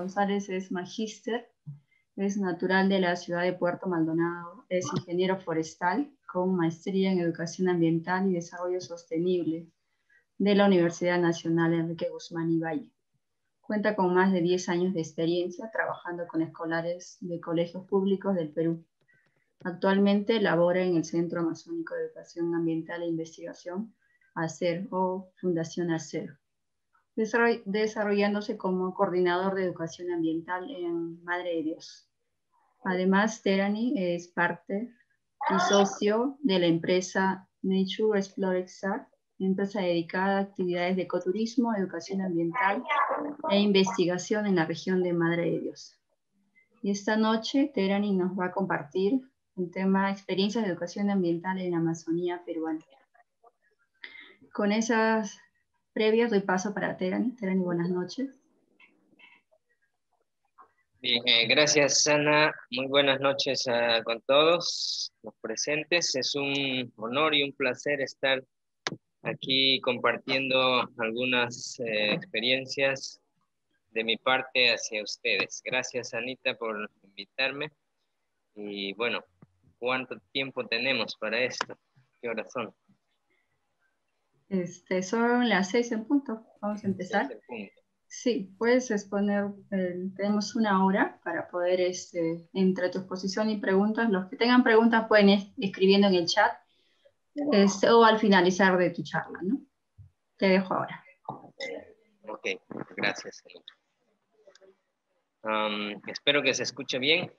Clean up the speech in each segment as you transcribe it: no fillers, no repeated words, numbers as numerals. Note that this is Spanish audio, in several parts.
González es magíster, es natural de la ciudad de Puerto Maldonado, es ingeniero forestal con maestría en Educación Ambiental y Desarrollo Sostenible de la Universidad Nacional Enrique Guzmán y Valle. Cuenta con más de 10 años de experiencia trabajando con escolares de colegios públicos del Perú. Actualmente labora en el Centro Amazónico de Educación Ambiental e Investigación, ACER o Fundación ACER, desarrollándose como coordinador de educación ambiental en Madre de Dios. Además, Terani es parte y socio de la empresa Nature Explorer SAR, empresa dedicada a actividades de ecoturismo, educación ambiental e investigación en la región de Madre de Dios. Y esta noche Terani nos va a compartir un tema experiencias de educación ambiental en la Amazonía peruana. Con esas previas doy paso para Terani. Terani, buenas noches. Bien, gracias Ana, muy buenas noches con todos los presentes. Es un honor y un placer estar aquí compartiendo algunas experiencias de mi parte hacia ustedes. Gracias Anita por invitarme. Y bueno, ¿cuánto tiempo tenemos para esto? ¿Qué horas son? Son las 6 en punto. Vamos a empezar. 6 en punto. Sí, puedes exponer, tenemos una hora para poder, entre tu exposición y preguntas, los que tengan preguntas pueden ir escribiendo en el chat o al finalizar de tu charla, ¿no? Te dejo ahora. Ok, gracias. Espero que se escuche bien.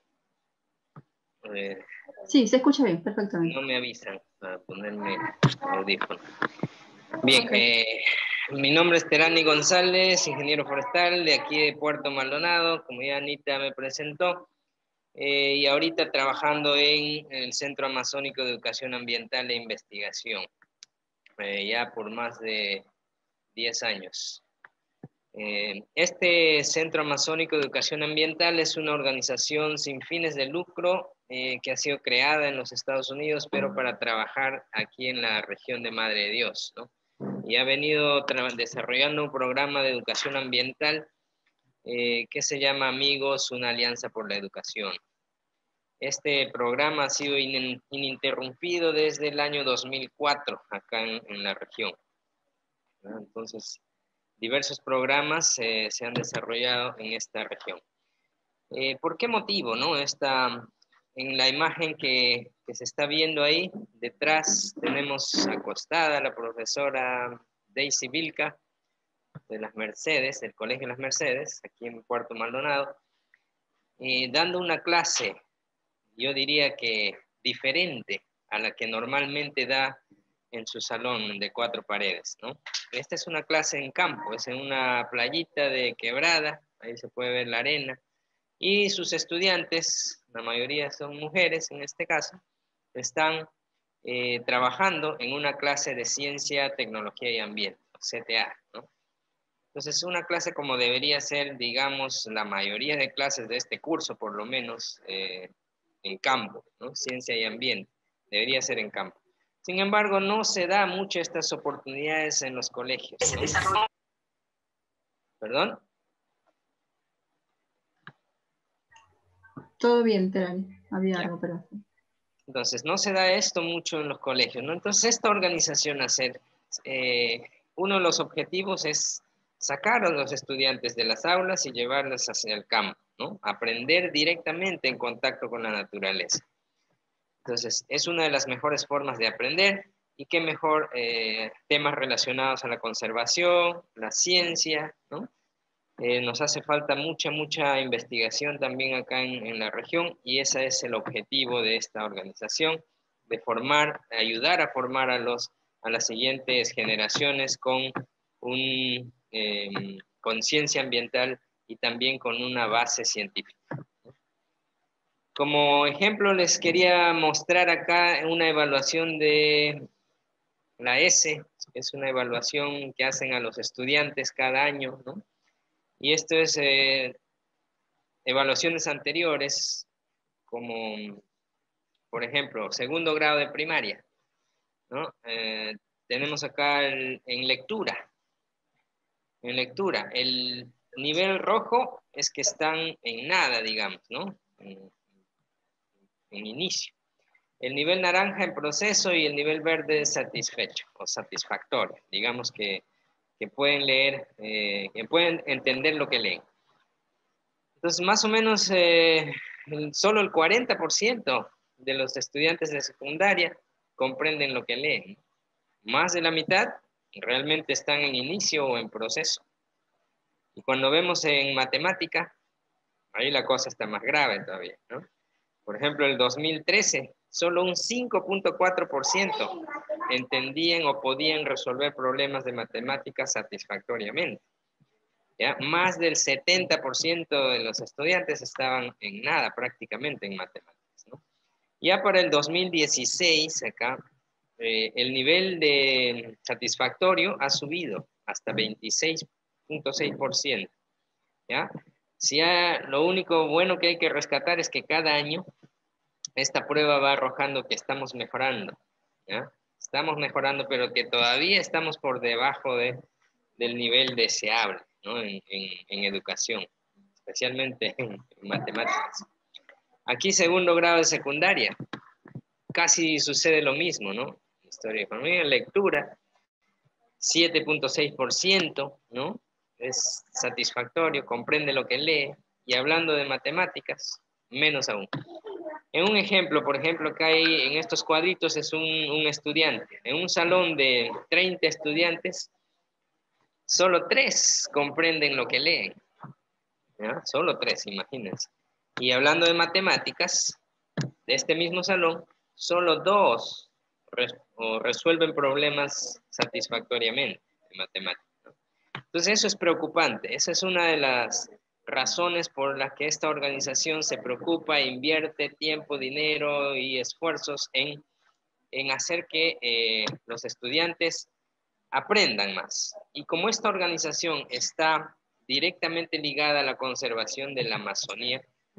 Sí, se escucha bien, perfectamente. No me avisan para ponerme audífono. Bien, Okay. Mi nombre es Terani González, ingeniero forestal de aquí de Puerto Maldonado, como ya Anita me presentó, y ahorita trabajando en el Centro Amazónico de Educación Ambiental e Investigación, ya por más de 10 años. Este Centro Amazónico de Educación Ambiental es una organización sin fines de lucro que ha sido creada en los Estados Unidos, pero para trabajar aquí en la región de Madre de Dios, ¿no? Y ha venido desarrollando un programa de educación ambiental que se llama Amigos, una alianza por la educación. Este programa ha sido ininterrumpido desde el año 2004 acá en la región, ¿no? Entonces, diversos programas se han desarrollado en esta región. ¿Por qué motivo, no? En la imagen que se está viendo ahí, detrás tenemos acostada a la profesora Daisy Vilca de las Mercedes, del Colegio Las Mercedes, aquí en Puerto Maldonado, dando una clase, yo diría que diferente a la que normalmente da en su salón de 4 paredes, ¿no? Esta es una clase en campo, es en una playita de Quebrada, ahí se puede ver la arena, y sus estudiantes, la mayoría son mujeres en este caso, están trabajando en una clase de Ciencia, Tecnología y Ambiente, CTA, ¿no? Entonces, una clase como debería ser, digamos, la mayoría de clases de este curso, por lo menos, en campo, ¿no? Ciencia y ambiente, debería ser en campo. Sin embargo, no se da mucho estas oportunidades en los colegios, ¿no? ¿Perdón? Todo bien, Terani. Había Ya. algo, pero... Entonces, no se da esto mucho en los colegios, ¿no? Entonces, esta organización hacer, uno de los objetivos es sacar a los estudiantes de las aulas y llevarlos hacia el campo, ¿no? Aprender directamente en contacto con la naturaleza. Entonces, es una de las mejores formas de aprender y qué mejor temas relacionados a la conservación, la ciencia, ¿no? Nos hace falta mucha investigación también acá en la región y ese es el objetivo de esta organización, de formar, ayudar a formar a las siguientes generaciones con conciencia ambiental y también con una base científica. Como ejemplo les quería mostrar acá una evaluación de la ESE, es una evaluación que hacen a los estudiantes cada año, ¿no? Y esto es evaluaciones anteriores, como por ejemplo, segundo grado de primaria, ¿no? Tenemos acá en lectura, nivel rojo es que están en nada, digamos, ¿no? En inicio. El nivel naranja en proceso y el nivel verde satisfecho o satisfactorio. Digamos que pueden leer, que pueden entender lo que leen. Entonces, más o menos, solo el 40% de los estudiantes de secundaria comprenden lo que leen. Más de la mitad realmente están en inicio o en proceso. Y cuando vemos en matemática, ahí la cosa está más grave todavía, ¿no? Por ejemplo, el 2013, solo un 5.4% entendían o podían resolver problemas de matemáticas satisfactoriamente. ¿Ya? Más del 70% de los estudiantes estaban en nada prácticamente en matemáticas, ¿no? Ya para el 2016, acá, el nivel de satisfactorio ha subido hasta 26.6%. ¿Ya? Lo único bueno que hay que rescatar es que cada año esta prueba va arrojando que estamos mejorando, ¿ya? Estamos mejorando, pero que todavía estamos por debajo del nivel deseable, ¿no? En educación, especialmente en matemáticas. Aquí, segundo grado de secundaria, casi sucede lo mismo, ¿no? Historia de economía, lectura, 7.6%, ¿no? Es satisfactorio, comprende lo que lee, y hablando de matemáticas, menos aún. En un ejemplo, por ejemplo, que hay en estos cuadritos es un estudiante. En un salón de 30 estudiantes, solo 3 comprenden lo que leen, ¿ya? Solo 3, imagínense. Y hablando de matemáticas, de este mismo salón, solo 2 resuelven problemas satisfactoriamente en matemáticas, ¿no? Entonces eso es preocupante. Esa es una de las razones por las que esta organización se preocupa e invierte tiempo, dinero y esfuerzos en hacer que los estudiantes aprendan más. Y como esta organización está directamente ligada a la conservación de la Amazonía,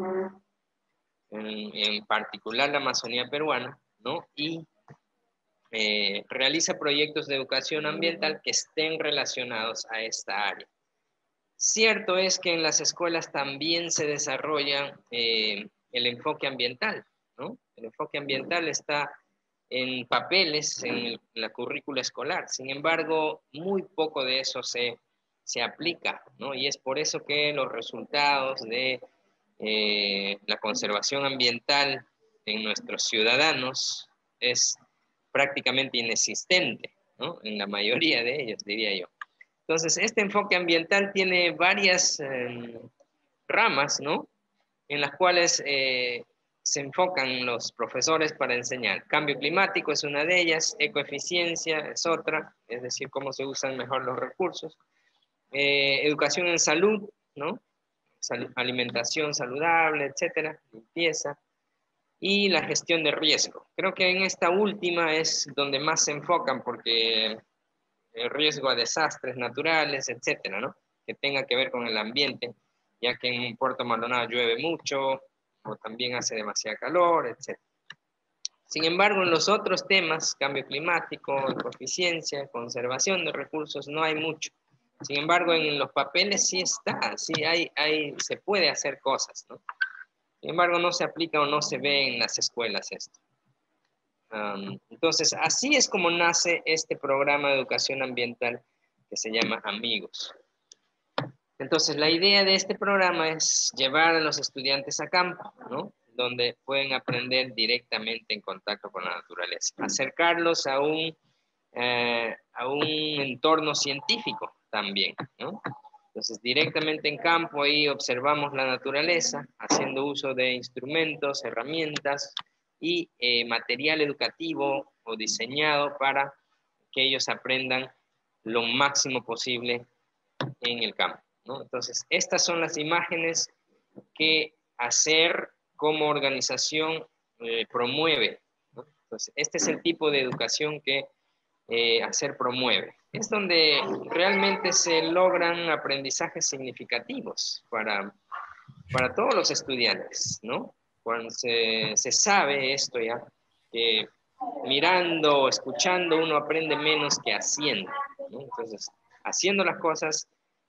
en particular la Amazonía peruana, ¿no? Y realiza proyectos de educación ambiental que estén relacionados a esta área. Cierto es que en las escuelas también se desarrolla el enfoque ambiental, ¿no? El enfoque ambiental está en papeles, en la currícula escolar. Sin embargo, muy poco de eso se aplica, ¿no? Y es por eso que los resultados de la conservación ambiental en nuestros ciudadanos es prácticamente inexistente, ¿no? En la mayoría de ellos, diría yo. Entonces, este enfoque ambiental tiene varias ramas, ¿no? En las cuales se enfocan los profesores para enseñar. Cambio climático es una de ellas, ecoeficiencia es otra, es decir, cómo se usan mejor los recursos. Educación en salud, ¿no? Alimentación saludable, etcétera, limpieza. Y la gestión de riesgo. Creo que en esta última es donde más se enfocan porque el riesgo a desastres naturales, etcétera, ¿no? Que tenga que ver con el ambiente, ya que en Puerto Maldonado llueve mucho o también hace demasiada calor, etcétera. Sin embargo, en los otros temas, cambio climático, eficiencia, conservación de recursos, no hay mucho. Sin embargo, en los papeles sí está, sí se puede hacer cosas, ¿no? Sin embargo, no se aplica o no se ve en las escuelas esto. Entonces, así es como nace este programa de educación ambiental que se llama Amigos. Entonces, la idea de este programa es llevar a los estudiantes a campo, ¿no? Donde pueden aprender directamente en contacto con la naturaleza. Acercarlos a un entorno científico también, ¿no? Entonces, directamente en campo ahí observamos la naturaleza, haciendo uso de instrumentos, herramientas y material educativo o diseñado para que ellos aprendan lo máximo posible en el campo, ¿no? Entonces, estas son las imágenes que hacer como organización promueve, ¿no? Entonces, este es el tipo de educación que hacer promueve. Es donde realmente se logran aprendizajes significativos para todos los estudiantes, ¿no? Cuando se sabe esto ya, que mirando o escuchando uno aprende menos que haciendo, ¿no? Entonces, haciendo las cosas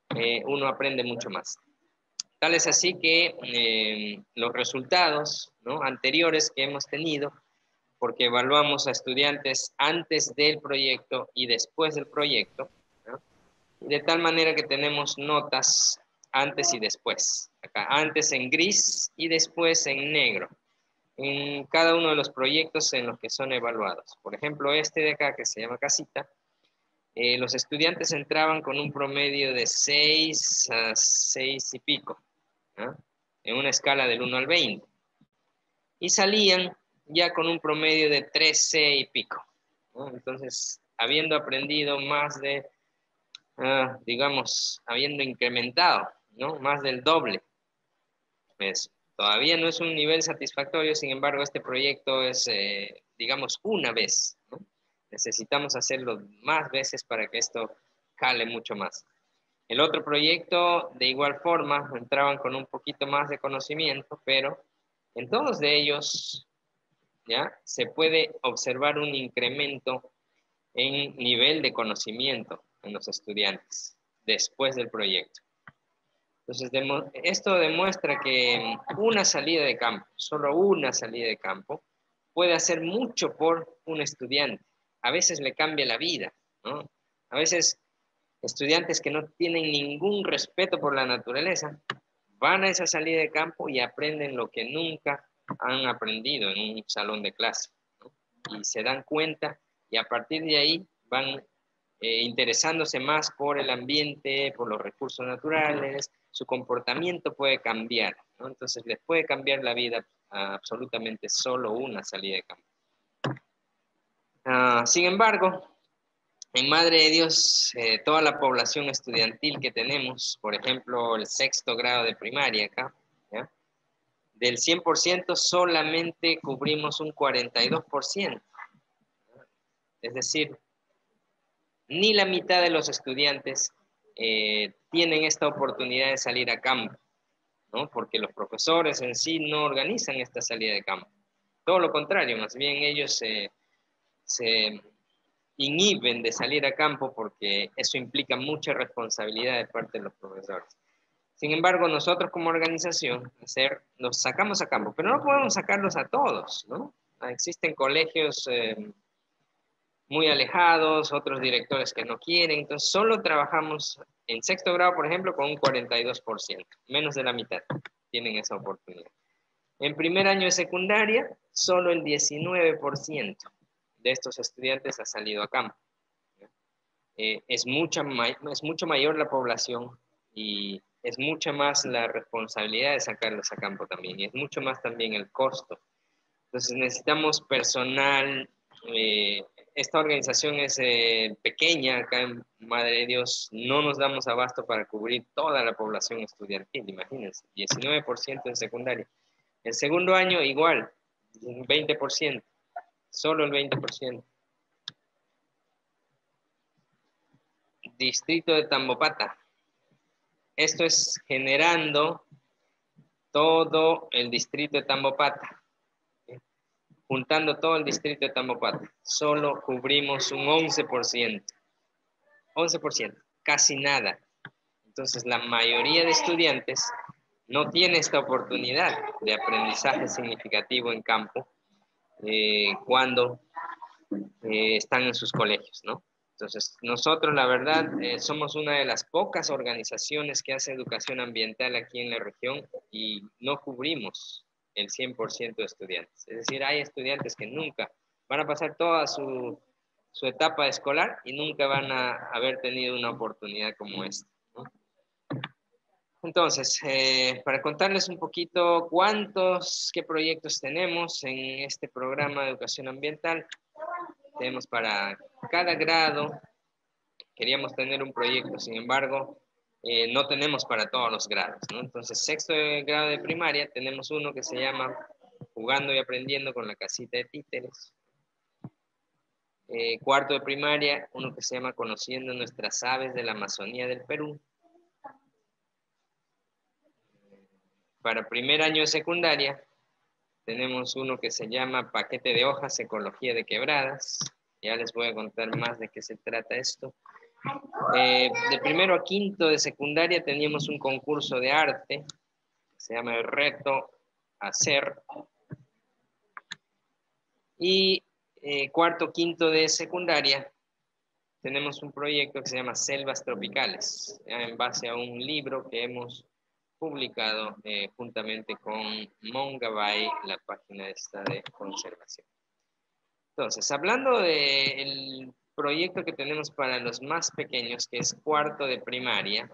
uno aprende mucho más. Tal es así que los resultados, ¿no?, anteriores que hemos tenido, porque evaluamos a estudiantes antes del proyecto y después del proyecto, ¿no?, de tal manera que tenemos notas antes y después. Acá, antes en gris y después en negro, en cada uno de los proyectos en los que son evaluados. Por ejemplo, este de acá, que se llama Casita, los estudiantes entraban con un promedio de 6 a 6 y pico, ¿no?, en una escala del 1 al 20. Y salían ya con un promedio de 13 y pico, ¿no? Entonces, habiendo aprendido más de, digamos, habiendo incrementado, ¿no?, más del doble. Pues, todavía no es un nivel satisfactorio, sin embargo, este proyecto es, digamos, una vez, ¿no? Necesitamos hacerlo más veces para que esto cale mucho más. El otro proyecto, de igual forma, entraban con un poquito más de conocimiento, pero en todos de ellos, ¿ya?, se puede observar un incremento en nivel de conocimiento en los estudiantes después del proyecto. Entonces, esto demuestra que una salida de campo, solo una salida de campo, puede hacer mucho por un estudiante. A veces le cambia la vida, ¿no? A veces estudiantes que no tienen ningún respeto por la naturaleza van a esa salida de campo y aprenden lo que nunca han aprendido en un salón de clase, ¿no? Y se dan cuenta y a partir de ahí van interesándose más por el ambiente, por los recursos naturales, su comportamiento puede cambiar, ¿no? Entonces les puede cambiar la vida absolutamente solo una salida de campo. Sin embargo, en Madre de Dios, toda la población estudiantil que tenemos, por ejemplo, el 6º grado de primaria acá, ¿ya?, del 100% solamente cubrimos un 42%. Es decir, ni la mitad de los estudiantes tienen esta oportunidad de salir a campo, ¿no?, porque los profesores en sí no organizan esta salida de campo. Todo lo contrario, más bien ellos se inhiben de salir a campo porque eso implica mucha responsabilidad de parte de los profesores. Sin embargo, nosotros como organización los sacamos a campo, pero no podemos sacarlos a todos, ¿no? Existen colegios muy alejados, otros directores que no quieren, entonces solo trabajamos en 6º grado, por ejemplo, con un 42%, menos de la mitad tienen esa oportunidad. En primer año de secundaria, solo el 19% de estos estudiantes ha salido a campo. Es mucho mayor la población y es mucha más la responsabilidad de sacarlos a campo también, y es mucho más también el costo. Entonces necesitamos personal. Esta organización es pequeña, acá en Madre de Dios no nos damos abasto para cubrir toda la población estudiantil, imagínense, 19% en secundaria. El segundo año igual, un 20%, solo el 20%. Distrito de Tambopata. Esto es generando todo el distrito de Tambopata. Juntando todo el distrito de Tambopata, solo cubrimos un 11%. 11%, casi nada. Entonces, la mayoría de estudiantes no tiene esta oportunidad de aprendizaje significativo en campo cuando están en sus colegios, ¿no? Entonces, nosotros, la verdad, somos una de las pocas organizaciones que hace educación ambiental aquí en la región y no cubrimos el 100% de estudiantes. Es decir, hay estudiantes que nunca van a pasar toda su etapa escolar y nunca van a haber tenido una oportunidad como esta, ¿no? Entonces, para contarles un poquito qué proyectos tenemos en este programa de educación ambiental, tenemos para cada grado, queríamos tener un proyecto, sin embargo, no tenemos para todos los grados, ¿no? Entonces, 6º grado de primaria, tenemos uno que se llama Jugando y Aprendiendo con la Casita de Títeres. 4º de primaria, uno que se llama Conociendo nuestras aves de la Amazonía del Perú. Para primer año de secundaria, tenemos uno que se llama Paquete de Hojas, Ecología de Quebradas. Ya les voy a contar más de qué se trata esto. De primero a quinto de secundaria teníamos un concurso de arte, se llama el Reto Hacer. Y cuarto, quinto de secundaria tenemos un proyecto que se llama Selvas Tropicales, en base a un libro que hemos publicado juntamente con Mongabay, la página esta de conservación. Entonces, hablando del proyecto que tenemos para los más pequeños, que es cuarto de primaria,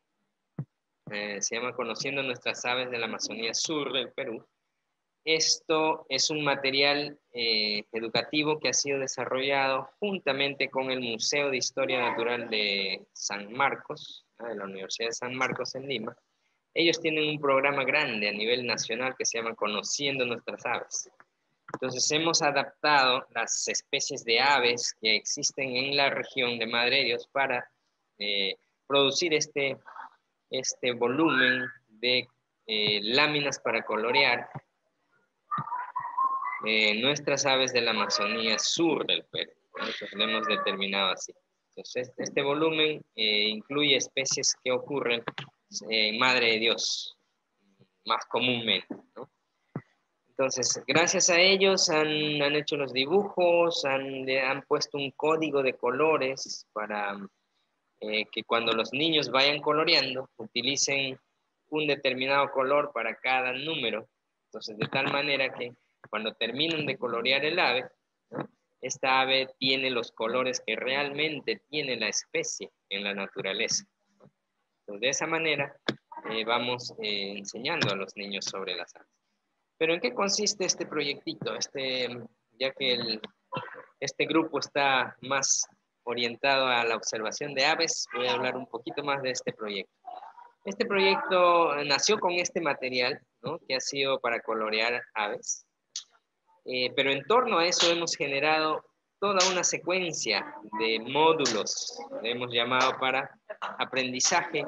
se llama Conociendo nuestras aves de la Amazonía Sur del Perú. Esto es un material educativo que ha sido desarrollado juntamente con el Museo de Historia Natural de San Marcos, de la Universidad de San Marcos en Lima. Ellos tienen un programa grande a nivel nacional que se llama Conociendo nuestras aves. Entonces hemos adaptado las especies de aves que existen en la región de Madre de Dios para producir este volumen de láminas para colorear nuestras aves de la Amazonía Sur del Perú. Nosotros lo hemos determinado así. Entonces, este volumen incluye especies que ocurren en Madre de Dios, más comúnmente, ¿no? Entonces, gracias a ellos han hecho los dibujos, han puesto un código de colores para que cuando los niños vayan coloreando, utilicen un determinado color para cada número. Entonces, de tal manera que cuando terminen de colorear el ave, ¿no?, esta ave tiene los colores que realmente tiene la especie en la naturaleza. Entonces, de esa manera vamos enseñando a los niños sobre las aves. Pero ¿en qué consiste este proyectito? Ya que este grupo está más orientado a la observación de aves, voy a hablar un poquito más de este proyecto. Este proyecto nació con este material, ¿no?, que ha sido para colorear aves. Pero en torno a eso hemos generado toda una secuencia de módulos, le hemos llamado, para aprendizaje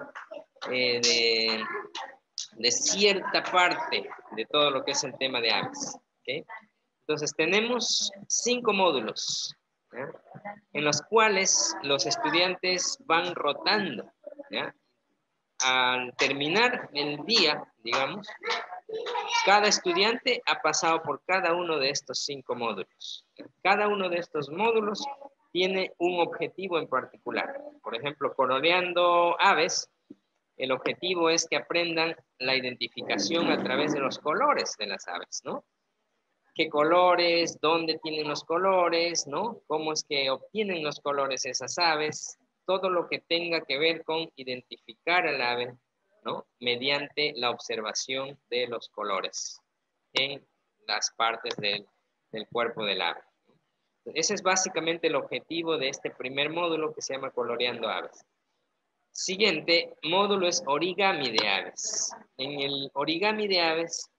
de cierta parte de todo lo que es el tema de aves. ¿Okay? Entonces tenemos 5 módulos, ¿ya?, en los cuales los estudiantes van rotando, ¿ya? Al terminar el día, digamos, cada estudiante ha pasado por cada uno de estos 5 módulos. Cada uno de estos módulos tiene un objetivo en particular. Por ejemplo, coloreando aves, el objetivo es que aprendan la identificación a través de los colores de las aves, ¿no? ¿Qué colores? ¿Dónde tienen los colores? ¿No? ¿Cómo es que obtienen los colores esas aves? Todo lo que tenga que ver con identificar al ave, ¿no?, mediante la observación de los colores en las partes del cuerpo del ave. Ese es básicamente el objetivo de este primer módulo que se llama Coloreando Aves. Siguiente módulo es origami de aves. En el origami de aves,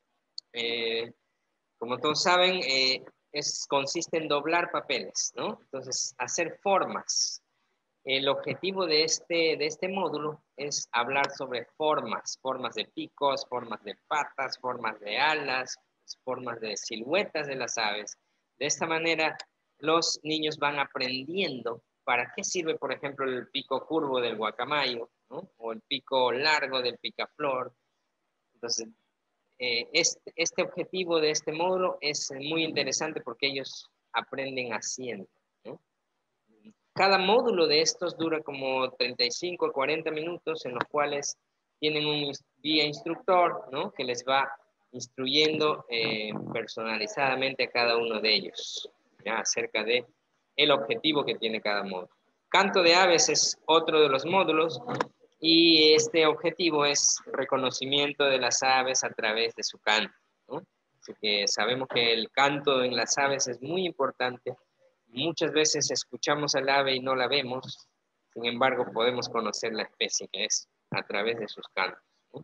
como todos saben, consiste en doblar papeles, ¿no? Entonces, hacer formas. El objetivo de este módulo es hablar sobre formas de picos, formas de patas, formas de alas, formas de siluetas de las aves. De esta manera, los niños van aprendiendo para qué sirve, por ejemplo, el pico curvo del guacamayo, ¿no?, o el pico largo del picaflor. Entonces, este objetivo de este módulo es muy interesante porque ellos aprenden haciendo, ¿no? Cada módulo de estos dura como 35 a 40 minutos, en los cuales tienen un guía instructor, ¿no?, que les va instruyendo personalizadamente a cada uno de ellos, ¿ya?, acerca de el objetivo que tiene cada módulo. Canto de aves es otro de los módulos, y este objetivo es reconocimiento de las aves a través de su canto, ¿no? Así que sabemos que el canto en las aves es muy importante. Muchas veces escuchamos al ave y no la vemos, sin embargo podemos conocer la especie que es a través de sus cantos, ¿no?,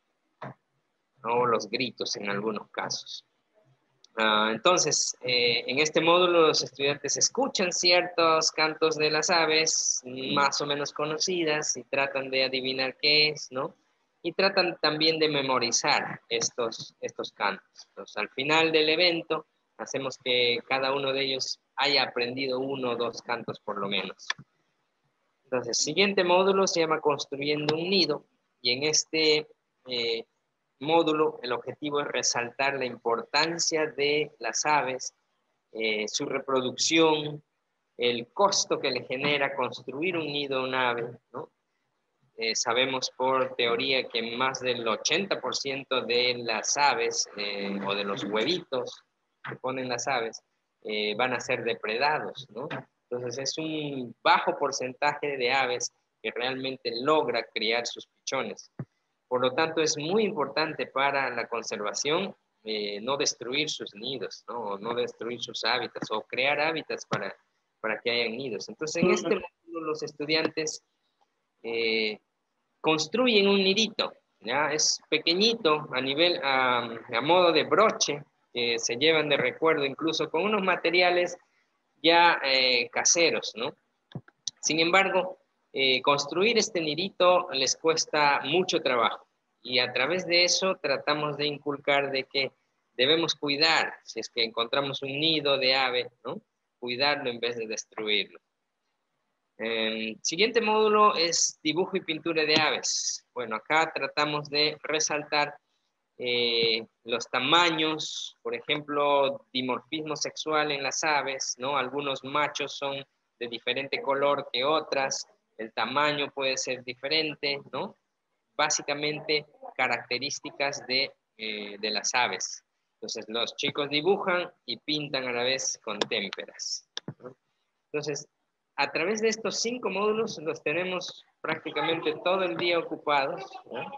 o los gritos en algunos casos. Entonces, en este módulo los estudiantes escuchan ciertos cantos de las aves más o menos conocidas y tratan de adivinar qué es, ¿no? Y tratan también de memorizar estos cantos. Entonces, al final del evento, hacemos que cada uno de ellos haya aprendido 1 o 2 cantos por lo menos. Entonces, siguiente módulo se llama Construyendo un nido, y en este módulo el objetivo es resaltar la importancia de las aves, su reproducción, el costo que le genera construir un nido a un ave, ¿no? Sabemos por teoría que más del 80% de las aves o de los huevitos que ponen las aves van a ser depredados, ¿no? Entonces es un bajo porcentaje de aves que realmente logra criar sus pichones. Por lo tanto, es muy importante para la conservación no destruir sus nidos, ¿no? No destruir sus hábitats o crear hábitats para que hayan nidos. Entonces, en este módulo los estudiantes construyen un nidito, ¿ya? Es pequeñito a nivel, a modo de broche, que se llevan de recuerdo, incluso con unos materiales ya caseros, ¿no? Sin embargo, construir este nidito les cuesta mucho trabajo, y a través de eso tratamos de inculcar de que debemos cuidar, si es que encontramos un nido de ave, ¿no? Cuidarlo en vez de destruirlo. El siguiente módulo es dibujo y pintura de aves. Bueno, acá tratamos de resaltar los tamaños, por ejemplo, dimorfismo sexual en las aves, ¿no? Algunos machos son de diferente color que otras, el tamaño puede ser diferente, ¿no? Básicamente características de las aves. Entonces, los chicos dibujan y pintan a la vez con témperas, ¿no? Entonces, a través de estos 5 módulos los tenemos prácticamente todo el día ocupados, ¿no?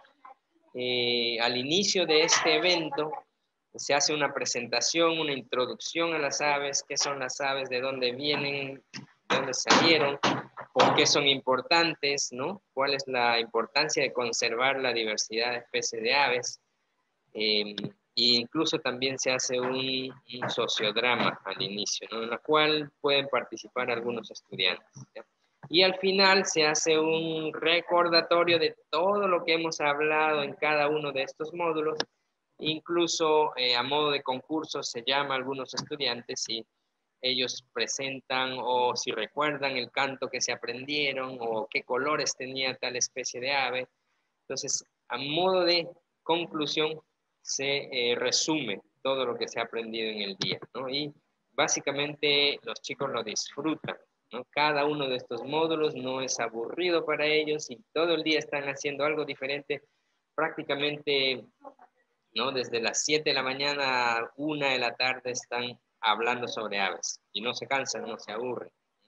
Al inicio de este evento se hace una presentación, una introducción a las aves, qué son las aves, de dónde vienen, de dónde salieron, por qué son importantes, ¿no? Cuál es la importancia de conservar la diversidad de especies de aves. E incluso también se hace un sociodrama al inicio, ¿no? En la cual pueden participar algunos estudiantes, ¿ya? Y al final se hace un recordatorio de todo lo que hemos hablado en cada uno de estos módulos. Incluso a modo de concurso se llama a algunos estudiantes y ellos presentan o si recuerdan el canto que se aprendieron o qué colores tenía tal especie de ave. Entonces, a modo de conclusión, se resume todo lo que se ha aprendido en el día, ¿no? Y básicamente los chicos lo disfrutan, ¿no? Cada uno de estos módulos no es aburrido para ellos y todo el día están haciendo algo diferente, prácticamente, ¿no? Desde las 7 de la mañana a 1 de la tarde están hablando sobre aves y no se cansan, no se aburren.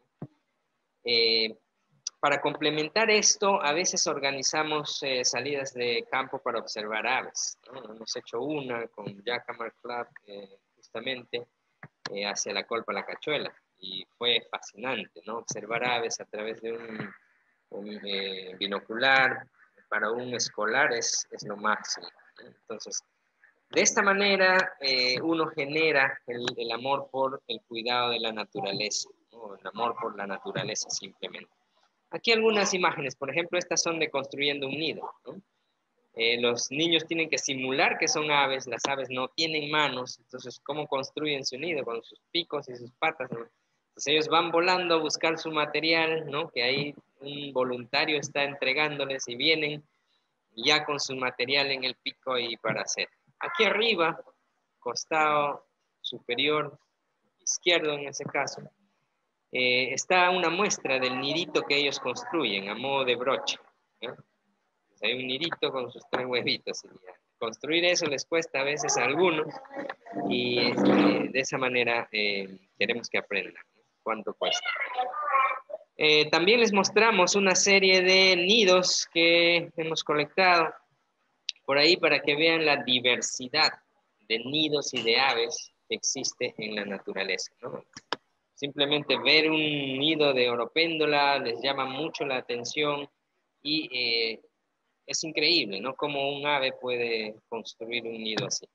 Para complementar esto, a veces organizamos salidas de campo para observar aves, ¿no? Hemos hecho una con Jacamar Club justamente hacia la Colpa La Cachuela y fue fascinante, ¿no? Observar aves a través de un binocular para un escolar es lo máximo, ¿no? Entonces, de esta manera uno genera el amor por el cuidado de la naturaleza, ¿no? El amor por la naturaleza simplemente. Aquí algunas imágenes, por ejemplo, estas son de construyendo un nido, ¿no? Los niños tienen que simular que son aves, las aves no tienen manos, entonces, ¿cómo construyen su nido? Con sus picos y sus patas, ¿no? Entonces ellos van volando a buscar su material, ¿no? Que ahí un voluntario está entregándoles y vienen ya con su material en el pico y para hacer. Aquí arriba, costado superior, izquierdo en ese caso, está una muestra del nidito que ellos construyen a modo de broche, ¿no? Pues hay un nidito con sus 3 huevitos. Y construir eso les cuesta a veces a algunos y de esa manera queremos que aprendan, ¿no? ¿Cuánto cuesta? También les mostramos una serie de nidos que hemos colectado por ahí para que vean la diversidad de nidos y de aves que existe en la naturaleza, ¿no? Simplemente ver un nido de oropéndola les llama mucho la atención y es increíble, ¿no? Cómo un ave puede construir un nido así.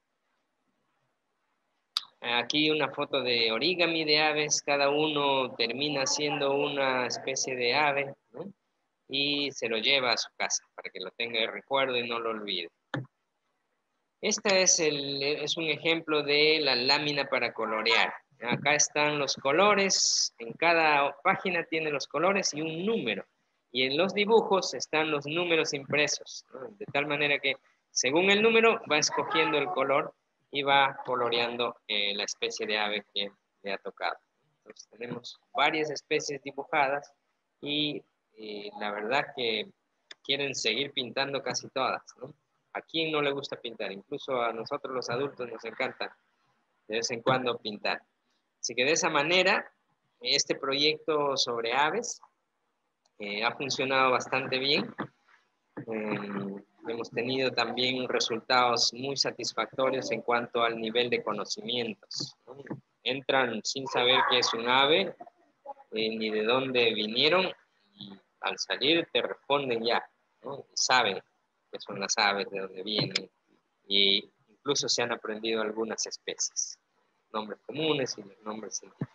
Aquí una foto de origami de aves, cada uno termina siendo una especie de ave, ¿no? Y se lo lleva a su casa para que lo tenga de recuerdo y no lo olvide. Este es un ejemplo de la lámina para colorear. Acá están los colores, en cada página tiene los colores y un número. Y en los dibujos están los números impresos, ¿no? De tal manera que según el número va escogiendo el color y va coloreando la especie de ave que le ha tocado. Entonces tenemos varias especies dibujadas y la verdad que quieren seguir pintando casi todas, ¿no? ¿A quién no le gusta pintar? Incluso a nosotros los adultos nos encanta de vez en cuando pintar. Así que de esa manera, este proyecto sobre aves ha funcionado bastante bien. Hemos tenido también resultados muy satisfactorios en cuanto al nivel de conocimientos, ¿no? Entran sin saber qué es un ave, ni de dónde vinieron, y al salir te responden ya, ¿no? Saben qué son las aves, de dónde vienen, y incluso se han aprendido algunas especies, nombres comunes y los nombres científicos.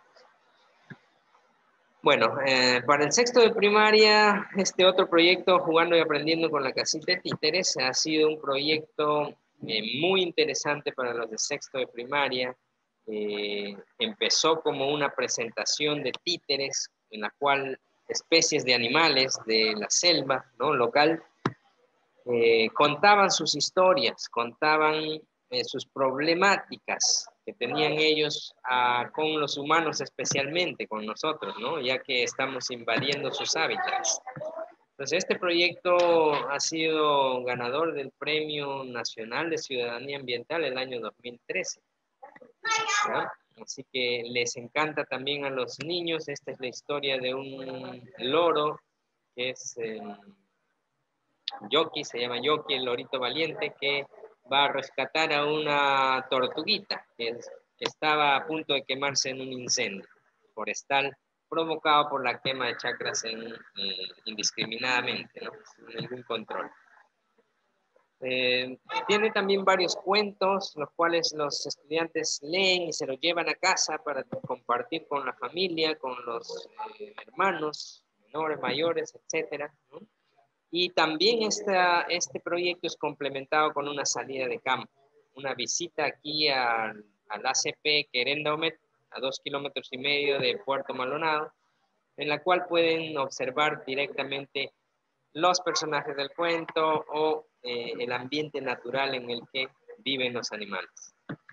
Bueno, para el sexto de primaria, este otro proyecto, Jugando y Aprendiendo con la Casita de Títeres, ha sido un proyecto muy interesante para los de sexto de primaria. Empezó como una presentación de títeres, en la cual especies de animales de la selva, ¿no?, local, contaban sus historias, contaban sus problemáticas que tenían ellos con los humanos, especialmente con nosotros, ¿no?, ya que estamos invadiendo sus hábitats. Entonces, este proyecto ha sido ganador del Premio Nacional de Ciudadanía Ambiental el año 2013, ¿no? Así que les encanta también a los niños. Esta es la historia de un loro que es Yoki, se llama Yoki, el lorito valiente, que va a rescatar a una tortuguita que estaba a punto de quemarse en un incendio forestal provocado por la quema de chacras indiscriminadamente, ¿no?, sin ningún control. Tiene también varios cuentos, los cuales los estudiantes leen y se los llevan a casa para compartir con la familia, con los hermanos menores, mayores, etcétera, ¿no? Y también este proyecto es complementado con una salida de campo, una visita aquí al ACP Querendaumet, a 2,5 kilómetros de Puerto Maldonado, en la cual pueden observar directamente los personajes del cuento o el ambiente natural en el que viven los animales.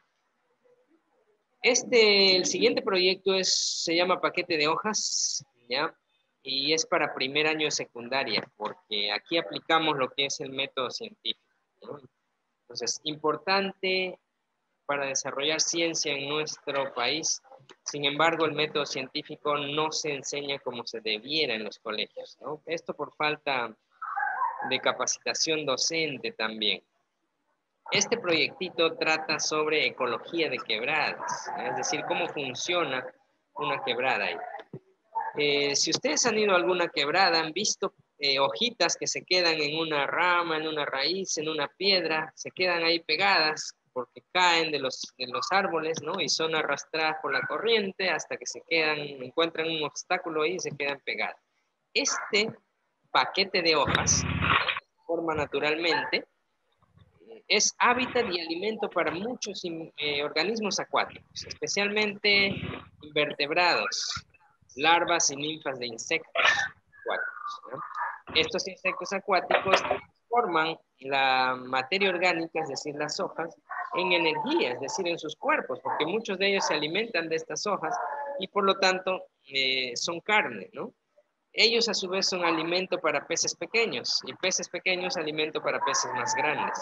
El siguiente proyecto se llama Paquete de Hojas, ¿ya? Y es para primer año de secundaria, porque aquí aplicamos lo que es el método científico, ¿no? Entonces, importante para desarrollar ciencia en nuestro país. Sin embargo, el método científico no se enseña como se debiera en los colegios, ¿no? Esto por falta de capacitación docente también. Este proyectito trata sobre ecología de quebradas, ¿no? Es decir, cómo funciona una quebrada ahí. Si ustedes han ido a alguna quebrada, han visto hojitas que se quedan en una rama, en una raíz, en una piedra, se quedan ahí pegadas porque caen de los árboles, ¿no?, y son arrastradas por la corriente hasta que encuentran un obstáculo ahí y se quedan pegadas. Este paquete de hojas, ¿no?, que se forma naturalmente, es hábitat y alimento para muchos organismos acuáticos, especialmente invertebrados, larvas y ninfas de insectos acuáticos, ¿no? Estos insectos acuáticos transforman la materia orgánica, es decir, las hojas, en energía, es decir, en sus cuerpos, porque muchos de ellos se alimentan de estas hojas y por lo tanto son carne, ¿no? Ellos a su vez son alimento para peces pequeños y peces pequeños alimento para peces más grandes.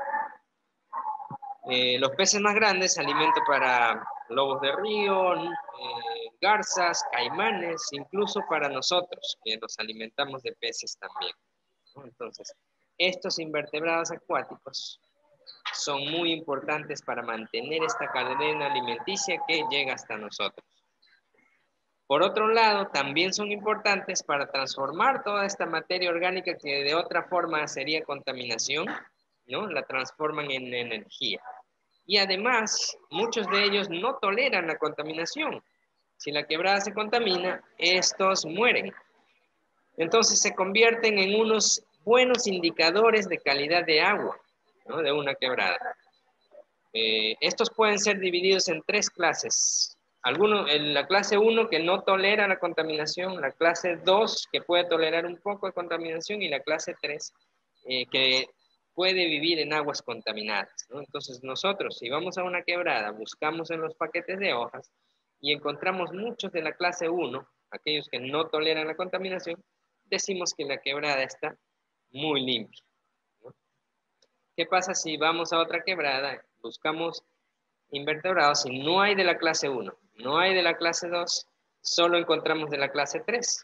Los peces más grandes, alimento para lobos de río, garzas, caimanes, incluso para nosotros, que nos alimentamos de peces también, ¿no? Entonces, estos invertebrados acuáticos son muy importantes para mantener esta cadena alimenticia que llega hasta nosotros. Por otro lado, también son importantes para transformar toda esta materia orgánica que de otra forma sería contaminación, ¿no? La transforman en energía. Y además, muchos de ellos no toleran la contaminación. Si la quebrada se contamina, estos mueren. Entonces se convierten en unos buenos indicadores de calidad de agua, ¿no?, de una quebrada. Estos pueden ser divididos en 3 clases. La clase 1 que no tolera la contaminación, la clase 2 que puede tolerar un poco de contaminación y la clase 3 que puede vivir en aguas contaminadas, ¿no? Entonces nosotros, si vamos a una quebrada, buscamos en los paquetes de hojas y encontramos muchos de la clase 1, aquellos que no toleran la contaminación, decimos que la quebrada está muy limpia, ¿no? ¿Qué pasa si vamos a otra quebrada, buscamos invertebrados y no hay de la clase 1, no hay de la clase 2, solo encontramos de la clase 3?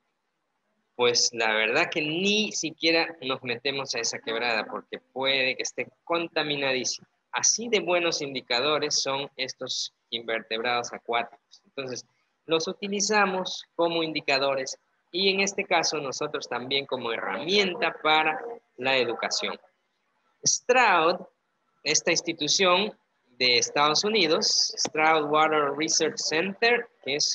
Pues la verdad que ni siquiera nos metemos a esa quebrada porque puede que esté contaminadísimo. Así de buenos indicadores son estos invertebrados acuáticos. Entonces, los utilizamos como indicadores y en este caso nosotros también como herramienta para la educación. Stroud, esta institución de Estados Unidos, Stroud Water Research Center, que es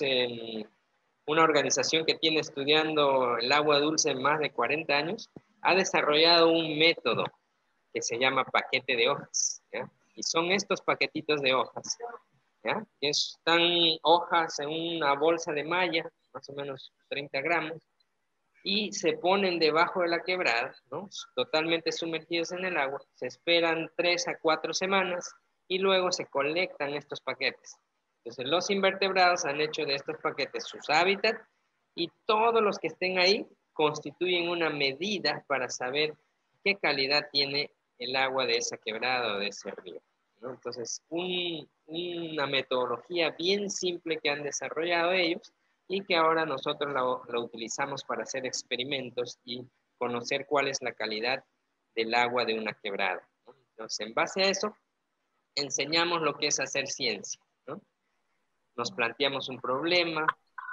una organización que tiene estudiando el agua dulce más de 40 años, ha desarrollado un método que se llama paquete de hojas, ¿ya? Y son estos paquetitos de hojas, ¿ya? Que están hojas en una bolsa de malla, más o menos 30 gramos, y se ponen debajo de la quebrada, ¿no? Totalmente sumergidos en el agua, se esperan 3 a 4 semanas y luego se colectan estos paquetes. Entonces los invertebrados han hecho de estos paquetes sus hábitats y todos los que estén ahí constituyen una medida para saber qué calidad tiene el agua de esa quebrada o de ese río, ¿no? Entonces una metodología bien simple que han desarrollado ellos y que ahora nosotros lo utilizamos para hacer experimentos y conocer cuál es la calidad del agua de una quebrada, ¿no? Entonces, en base a eso, enseñamos lo que es hacer ciencia, ¿no? Nos planteamos un problema,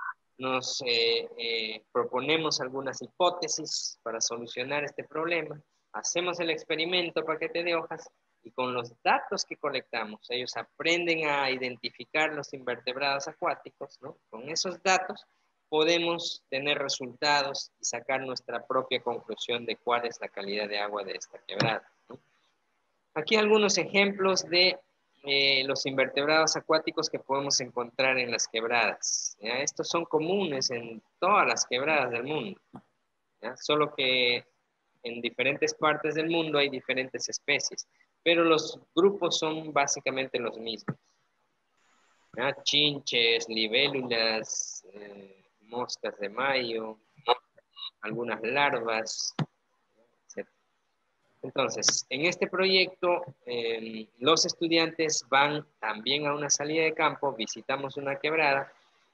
nos proponemos algunas hipótesis para solucionar este problema, hacemos el experimento paquete de hojas y con los datos que colectamos, ellos aprenden a identificar los invertebrados acuáticos, ¿no? Con esos datos podemos tener resultados y sacar nuestra propia conclusión de cuál es la calidad de agua de esta quebrada, ¿no? Aquí algunos ejemplos de los invertebrados acuáticos que podemos encontrar en las quebradas, ¿ya? Estos son comunes en todas las quebradas del mundo, ¿ya? Solo que en diferentes partes del mundo hay diferentes especies, pero los grupos son básicamente los mismos, ¿ya? Chinches, libélulas, moscas de mayo, algunas larvas, etc. Entonces, en este proyecto, los estudiantes van también a una salida de campo, visitamos una quebrada.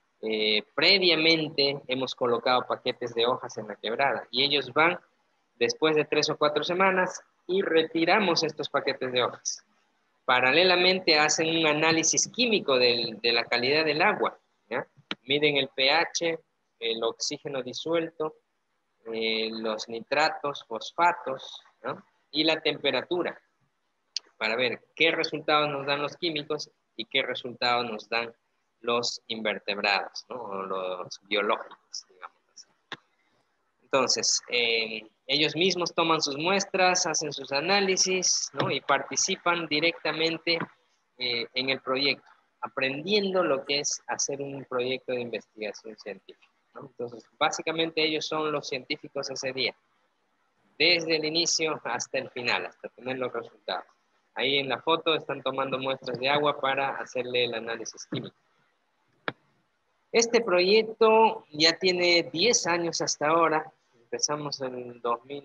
Previamente hemos colocado paquetes de hojas en la quebrada y ellos van después de 3 o 4 semanas y retiramos estos paquetes de hojas. Paralelamente hacen un análisis químico de la calidad del agua, ¿ya? Miden el pH, el oxígeno disuelto, los nitratos, fosfatos, ¿no? Y la temperatura, para ver qué resultados nos dan los químicos y qué resultados nos dan los invertebrados, ¿no? O los biológicos, digamos así. Entonces, ellos mismos toman sus muestras, hacen sus análisis, ¿no? Y participan directamente en el proyecto, aprendiendo lo que es hacer un proyecto de investigación científica, ¿no? Entonces, básicamente ellos son los científicos ese día, desde el inicio hasta el final, hasta tener los resultados. Ahí en la foto están tomando muestras de agua para hacerle el análisis químico. Este proyecto ya tiene 10 años hasta ahora. Empezamos en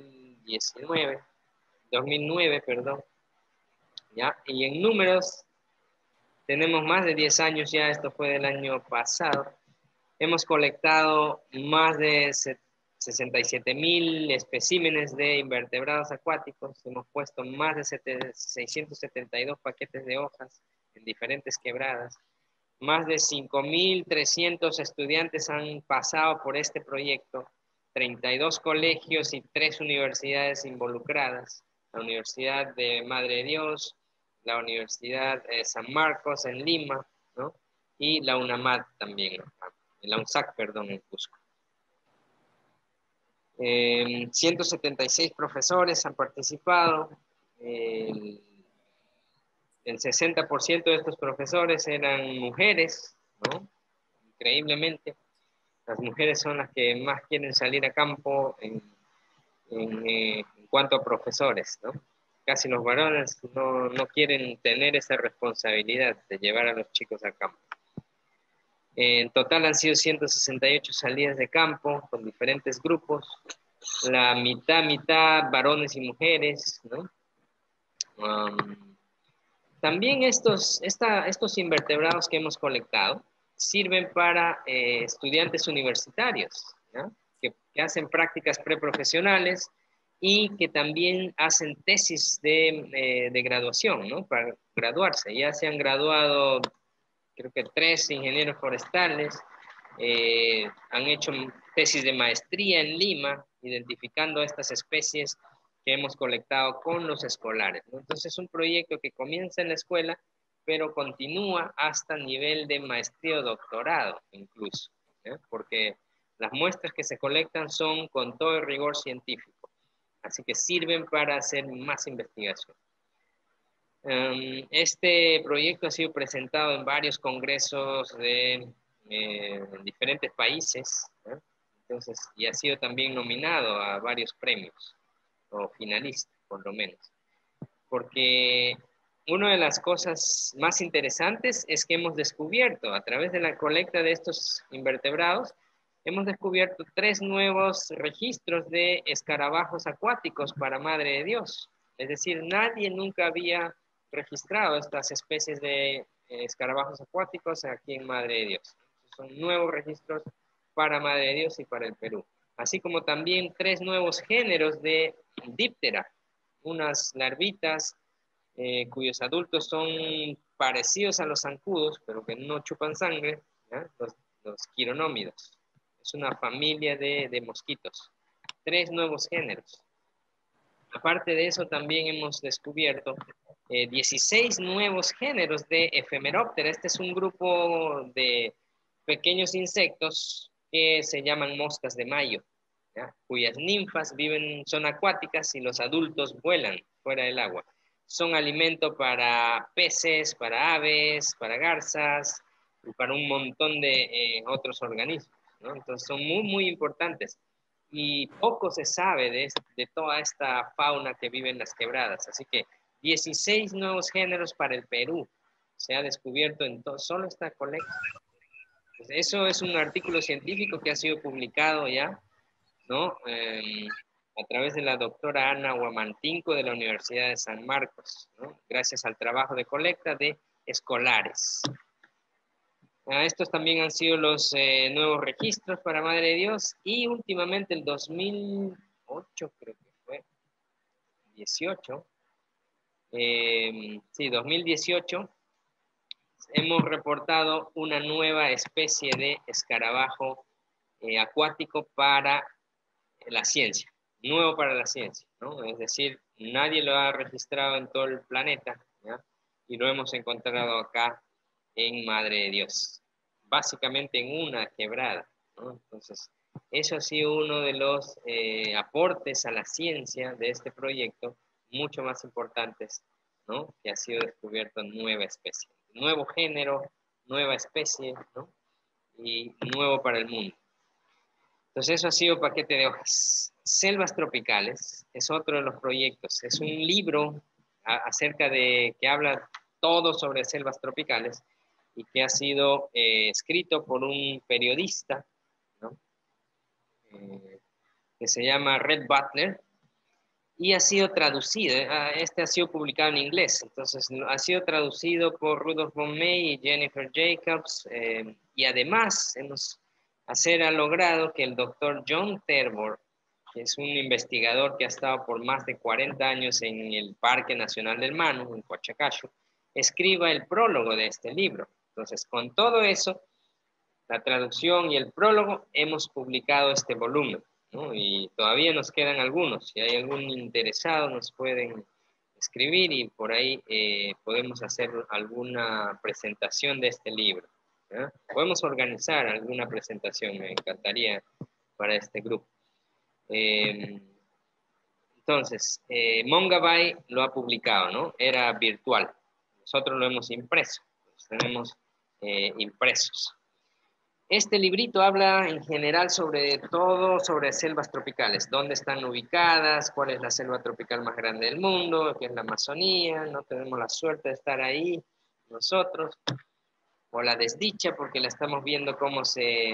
2009, perdón. ¿Ya? Y en números tenemos más de 10 años ya, esto fue del año pasado. Hemos colectado más de 67,000 especímenes de invertebrados acuáticos. Hemos puesto más de 672 paquetes de hojas en diferentes quebradas. Más de 5,300 estudiantes han pasado por este proyecto. 32 colegios y 3 universidades involucradas. La Universidad de Madre de Dios, la Universidad de San Marcos en Lima, ¿no? Y la UNAMAD también, ¿no? La UNSAC, perdón, en Cusco. 176 profesores han participado. El 60% de estos profesores eran mujeres, ¿no? Increíblemente, las mujeres son las que más quieren salir a campo en cuanto a profesores, ¿no? Casi los varones no quieren tener esa responsabilidad de llevar a los chicos a campo. En total han sido 168 salidas de campo con diferentes grupos, la mitad varones y mujeres, ¿no? También estos invertebrados que hemos colectado sirven para estudiantes universitarios, ¿no? que hacen prácticas preprofesionales y que también hacen tesis de graduación, ¿no? Para graduarse. Ya se han graduado, creo que 3 ingenieros forestales, han hecho tesis de maestría en Lima, identificando estas especies que hemos colectado con los escolares, ¿no? Entonces es un proyecto que comienza en la escuela, pero continúa hasta nivel de maestría o doctorado incluso, ¿eh? Porque las muestras que se colectan son con todo el rigor científico, así que sirven para hacer más investigación. Este proyecto ha sido presentado en varios congresos de diferentes países, ¿eh? Entonces, y ha sido también nominado a varios premios, o finalista, por lo menos. Porque una de las cosas más interesantes es que hemos descubierto, a través de la colecta de estos invertebrados, hemos descubierto 3 nuevos registros de escarabajos acuáticos para Madre de Dios. Es decir, nadie nunca había registrado estas especies de escarabajos acuáticos aquí en Madre de Dios. Son nuevos registros para Madre de Dios y para el Perú. Así como también 3 nuevos géneros de díptera, unas larvitas cuyos adultos son parecidos a los zancudos, pero que no chupan sangre, ¿ya? Los quironómidos. Es una familia de mosquitos. 3 nuevos géneros. Aparte de eso, también hemos descubierto 16 nuevos géneros de efemeróptera. Este es un grupo de pequeños insectos que se llaman moscas de mayo, ¿ya? Cuyas ninfas son acuáticas y los adultos vuelan fuera del agua. Son alimento para peces, para aves, para garzas y para un montón de otros organismos, ¿no? Entonces son muy, muy importantes. Y poco se sabe de toda esta fauna que vive en las quebradas. Así que 16 nuevos géneros para el Perú se ha descubierto en solo esta colecta. Pues eso es un artículo científico que ha sido publicado ya, ¿no? A través de la doctora Ana Huamantinco de la Universidad de San Marcos, ¿no? Gracias al trabajo de colecta de escolares. Estos también han sido los nuevos registros para Madre de Dios y últimamente el 2008, creo que fue, 18, sí, 2018, hemos reportado una nueva especie de escarabajo acuático para la ciencia, nuevo para la ciencia, ¿no? Es decir, nadie lo ha registrado en todo el planeta, ¿ya? Y lo hemos encontrado acá en Madre de Dios, básicamente en una quebrada, ¿no? Entonces, eso ha sido uno de los aportes a la ciencia de este proyecto, mucho más importantes, ¿no? Que ha sido descubierto nueva especie, nuevo género, nueva especie, ¿no? Y nuevo para el mundo. Entonces eso ha sido Paquete de Hojas. Selvas Tropicales es otro de los proyectos. Es un libro acerca de que habla todo sobre selvas tropicales y que ha sido escrito por un periodista, ¿no? Que se llama Red Butler y ha sido traducido. Este ha sido publicado en inglés, entonces ha sido traducido por Rudolf von May y Jennifer Jacobs y además ha logrado que el doctor John Terbor, que es un investigador que ha estado por más de 40 años en el Parque Nacional del Manu, en Cochacacho, escriba el prólogo de este libro. Entonces, con todo eso, la traducción y el prólogo, hemos publicado este volumen, ¿no? Y todavía nos quedan algunos. Si hay algún interesado, nos pueden escribir y por ahí podemos hacer alguna presentación de este libro, ¿ya? Podemos organizar alguna presentación, me encantaría, para este grupo. Entonces, Mongabay lo ha publicado, ¿no? Era virtual. Nosotros lo hemos impreso. Entonces, tenemos impresos. Este librito habla en general sobre todo sobre selvas tropicales, dónde están ubicadas, cuál es la selva tropical más grande del mundo, que es la Amazonía. No tenemos la suerte de estar ahí nosotros, o la desdicha, porque la estamos viendo cómo se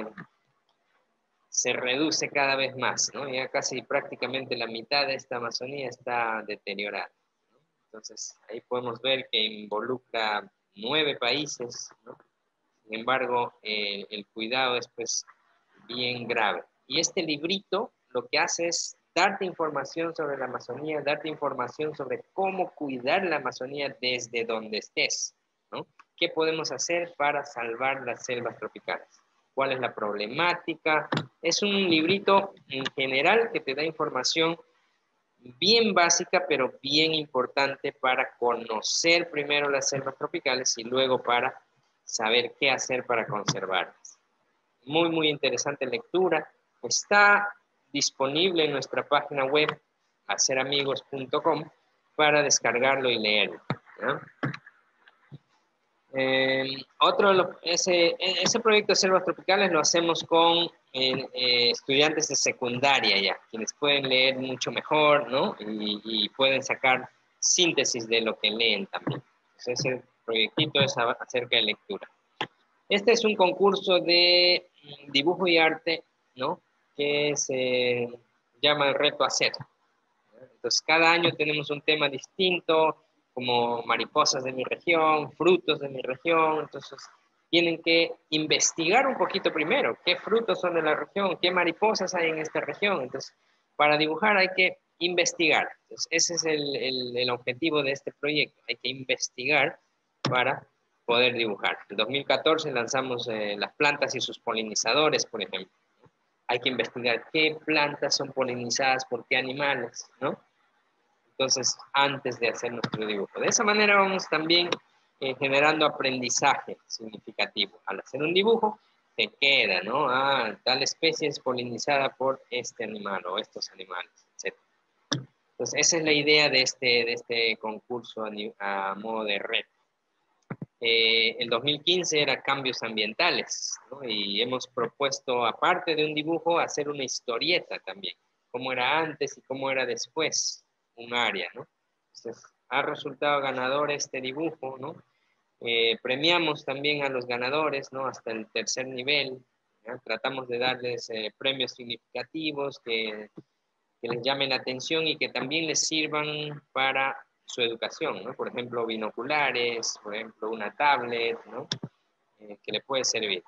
reduce cada vez más, ¿no? Ya casi prácticamente la mitad de esta Amazonía está deteriorada, ¿no? Entonces, ahí podemos ver que involucra 9 países, ¿no? Sin embargo, el cuidado es pues bien grave. Y este librito lo que hace es darte información sobre la Amazonía, darte información sobre cómo cuidar la Amazonía desde donde estés, ¿no? ¿Qué podemos hacer para salvar las selvas tropicales? ¿Cuál es la problemática? Es un librito en general que te da información bien básica, pero bien importante para conocer primero las selvas tropicales y luego para saber qué hacer para conservarlas. Muy, muy interesante lectura. Está disponible en nuestra página web, haceramigos.com, para descargarlo y leerlo, ¿no? Ese proyecto de selvas tropicales lo hacemos con estudiantes de secundaria ya, quienes pueden leer mucho mejor, ¿no? Y pueden sacar síntesis de lo que leen también. Entonces, ese proyectito es acerca de lectura. Este es un concurso de dibujo y arte, ¿no? Que se llama el Reto Hacer. Entonces, cada año tenemos un tema distinto, como mariposas de mi región, frutos de mi región. Entonces, tienen que investigar un poquito primero qué frutos son de la región, qué mariposas hay en esta región. Entonces, para dibujar hay que investigar. Entonces, ese es el objetivo de este proyecto. Hay que investigar para poder dibujar. En 2014 lanzamos las plantas y sus polinizadores, por ejemplo. Hay que investigar qué plantas son polinizadas por qué animales, ¿no? Entonces, antes de hacer nuestro dibujo. De esa manera vamos también generando aprendizaje significativo. Al hacer un dibujo, te queda, ¿no? Ah, tal especie es polinizada por este animal o estos animales, etc. Entonces, esa es la idea de este concurso a modo de reto. El 2015 era cambios ambientales, ¿no? Y hemos propuesto, aparte de un dibujo, hacer una historieta también, cómo era antes y cómo era después un área, ¿no? Entonces, ha resultado ganador este dibujo, ¿no? Premiamos también a los ganadores, ¿no? Hasta el tercer nivel, ¿no? Tratamos de darles premios significativos que les llamen la atención y que también les sirvan para su educación, ¿no? Por ejemplo, binoculares, por ejemplo, una tablet, ¿no? Que le puede servir.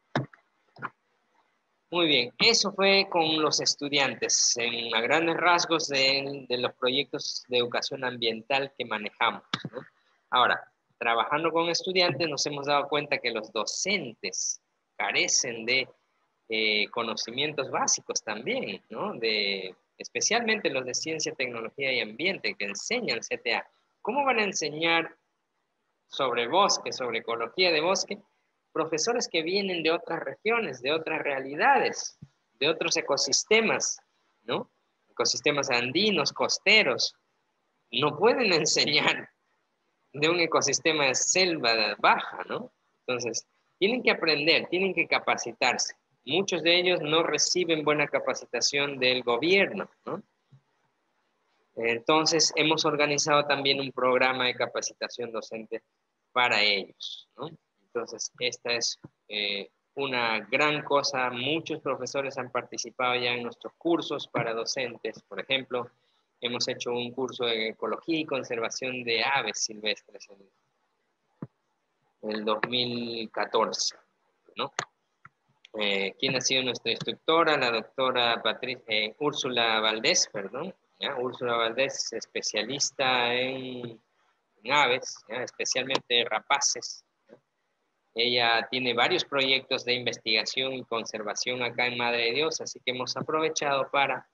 Muy bien, eso fue con los estudiantes, a grandes rasgos de los proyectos de educación ambiental que manejamos, ¿no? Ahora, trabajando con estudiantes nos hemos dado cuenta que los docentes carecen de conocimientos básicos también, ¿no? Especialmente los de ciencia, tecnología y ambiente que enseñan CTA. ¿Cómo van a enseñar sobre bosque, sobre ecología de bosque, profesores que vienen de otras regiones, de otras realidades, de otros ecosistemas, ¿no? Ecosistemas andinos, costeros? No pueden enseñar de un ecosistema de selva baja, ¿no? Entonces, tienen que aprender, tienen que capacitarse. Muchos de ellos no reciben buena capacitación del gobierno, ¿no? Entonces, hemos organizado también un programa de capacitación docente para ellos, ¿no? Entonces, esta es una gran cosa. Muchos profesores han participado ya en nuestros cursos para docentes. Por ejemplo, hemos hecho un curso de ecología y conservación de aves silvestres en el 2014, ¿no? ¿Quién ha sido nuestra instructora? La doctora Úrsula Valdés, perdón. ¿Ya? Úrsula Valdés, especialista en aves, ¿ya? Especialmente rapaces. ¿Ya? Ella tiene varios proyectos de investigación y conservación acá en Madre de Dios, así que hemos aprovechado para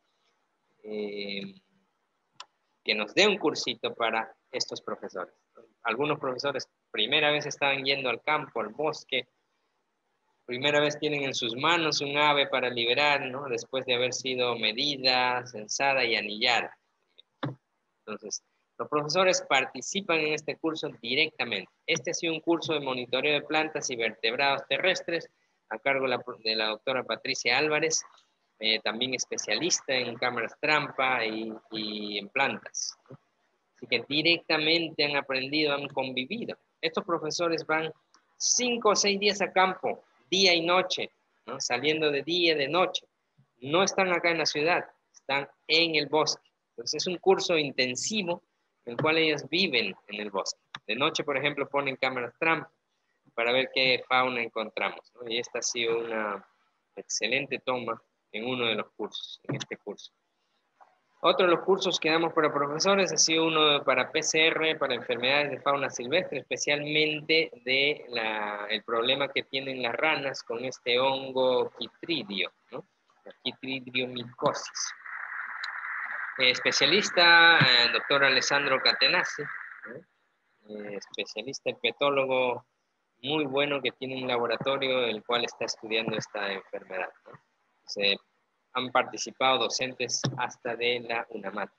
que nos dé un cursito para estos profesores. Algunos profesores primera vez estaban yendo al campo, al bosque, primera vez tienen en sus manos un ave para liberar, ¿no? Después de haber sido medida, censada y anillada. Entonces, Los profesores participan en este curso directamente. Este ha sido un curso de monitoreo de plantas y vertebrados terrestres a cargo de la doctora Patricia Álvarez, también especialista en cámaras trampa y en plantas. Así que directamente han aprendido, han convivido. Estos profesores van 5 o 6 días a campo, día y noche, ¿no? Saliendo de día y de noche. No están acá en la ciudad, están en el bosque. Entonces es un curso intensivo en el cual ellos viven en el bosque. De noche, por ejemplo, ponen cámaras trampa para ver qué fauna encontramos, ¿no? Y esta ha sido una excelente toma en uno de los cursos, en este curso. Otro de los cursos que damos para profesores ha sido uno para PCR, para enfermedades de fauna silvestre, especialmente el problema que tienen las ranas con este hongo Chytridio, ¿no? La Chytridiomycosis. Especialista, doctor Alessandro Catenazzi, ¿no? Especialista herpetólogo muy bueno que tiene un laboratorio el cual está estudiando esta enfermedad, ¿no? Entonces, han participado docentes hasta de la UNAMAT.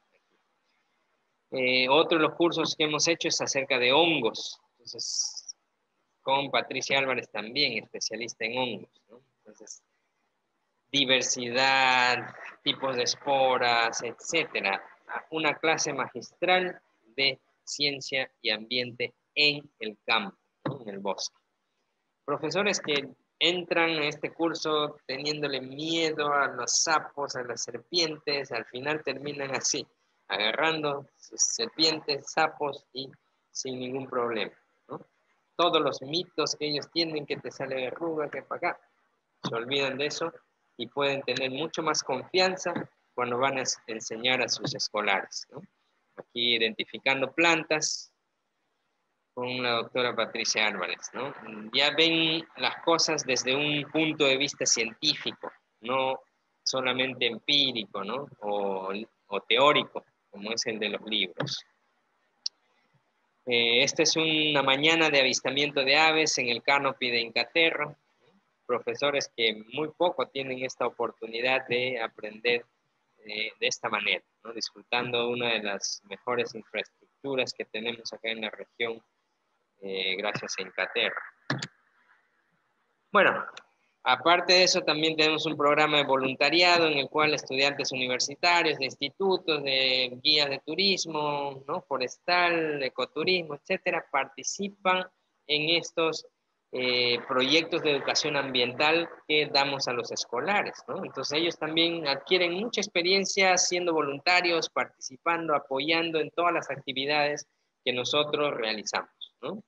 Otro de los cursos que hemos hecho es acerca de hongos. Entonces, con Patricia Álvarez también, especialista en hongos, ¿no? Entonces, diversidad, tipos de esporas, etcétera. Una clase magistral de ciencia y ambiente en el campo, ¿no? En el bosque. Profesores que entran a este curso teniéndole miedo a los sapos, a las serpientes, al final terminan así, agarrando serpientes, sapos y sin ningún problema, ¿no? Todos los mitos que ellos tienen, que te sale verruga, que para acá, se olvidan de eso y pueden tener mucho más confianza cuando van a enseñar a sus escolares, ¿no? Aquí identificando plantas con la doctora Patricia Álvarez, ¿no? Ya ven las cosas desde un punto de vista científico, no solamente empírico, ¿no? O teórico, como es el de los libros. Esta es una mañana de avistamiento de aves en el canopy de Incaterra. Profesores que muy poco tienen esta oportunidad de aprender de esta manera, ¿no? Disfrutando una de las mejores infraestructuras que tenemos acá en la región, gracias a Incaterra. Bueno, aparte de eso, también tenemos un programa de voluntariado en el cual estudiantes universitarios, de institutos, de guías de turismo, ¿no? Forestal, ecoturismo, etcétera, participan en estos proyectos de educación ambiental que damos a los escolares, ¿no? Entonces ellos también adquieren mucha experiencia siendo voluntarios, participando, apoyando en todas las actividades que nosotros realizamos, ¿no?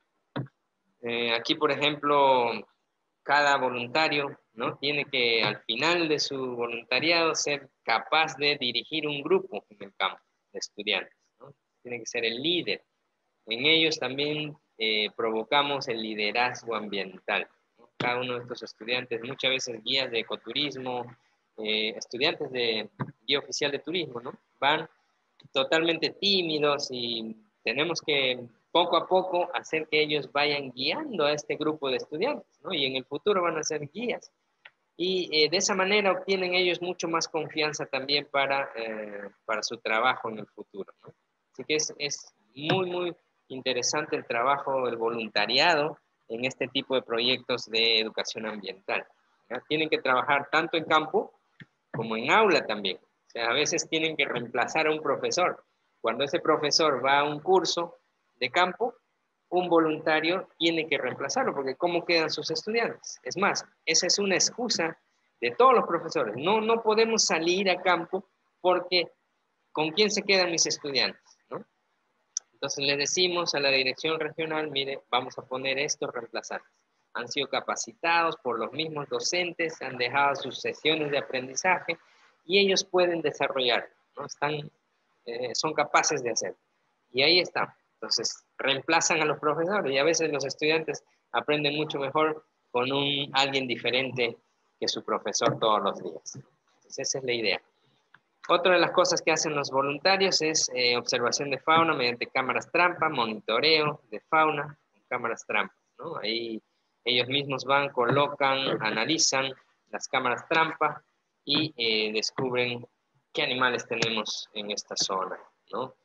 Aquí, por ejemplo, cada voluntario, ¿no? Tiene que, al final de su voluntariado, ser capaz de dirigir un grupo en el campo de estudiantes, ¿no? Tiene que ser el líder. En ellos también provocamos el liderazgo ambiental, ¿no? Cada uno de estos estudiantes, muchas veces guías de ecoturismo, estudiantes de guía oficial de turismo, ¿no? Van totalmente tímidos y tenemos que poco a poco hacer que ellos vayan guiando a este grupo de estudiantes, ¿no? Y en el futuro van a ser guías. Y de esa manera obtienen ellos mucho más confianza también para su trabajo en el futuro, ¿no? Así que es muy, muy interesante el trabajo, el voluntariado en este tipo de proyectos de educación ambiental, ¿ya? Tienen que trabajar tanto en campo como en aula también. O sea, a veces tienen que reemplazar a un profesor. Cuando ese profesor va a un curso de campo, un voluntario tiene que reemplazarlo, porque ¿cómo quedan sus estudiantes? Es más, esa es una excusa de todos los profesores. No podemos salir a campo porque ¿con quién se quedan mis estudiantes? ¿No? Entonces le decimos a la dirección regional, mire, vamos a poner estos reemplazantes. Han sido capacitados por los mismos docentes, han dejado sus sesiones de aprendizaje y ellos pueden desarrollar, ¿no? Son capaces de hacerlo. Y ahí está. Entonces, reemplazan a los profesores y a veces los estudiantes aprenden mucho mejor con alguien diferente que su profesor todos los días. Entonces, esa es la idea. Otra de las cosas que hacen los voluntarios es observación de fauna mediante cámaras trampa, monitoreo de fauna con cámaras trampa, ¿no? Ahí ellos mismos van, colocan, analizan las cámaras trampa y descubren qué animales tenemos en esta zona, ¿no?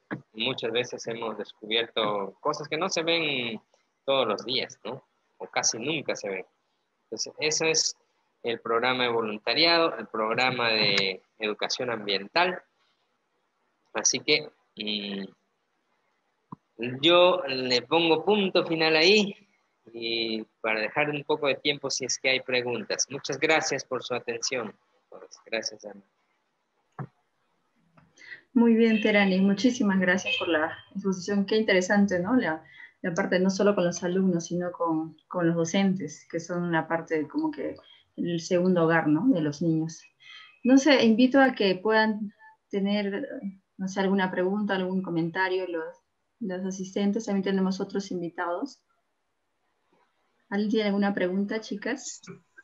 Muchas veces hemos descubierto cosas que no se ven todos los días, ¿no? O casi nunca se ven. Entonces, eso es el programa de voluntariado, el programa de educación ambiental. Así que yo le pongo punto final ahí y para dejar un poco de tiempo si es que hay preguntas. Muchas gracias por su atención. Pues, gracias, Ana. Muy bien, Terani, muchísimas gracias por la exposición. Qué interesante, ¿no? La parte no solo con los alumnos, sino con los docentes, que son una parte como que el segundo hogar, ¿no? De los niños. No sé, invito a que puedan tener, no sé, alguna pregunta, algún comentario los asistentes. También tenemos otros invitados. ¿Alguien tiene alguna pregunta, chicas?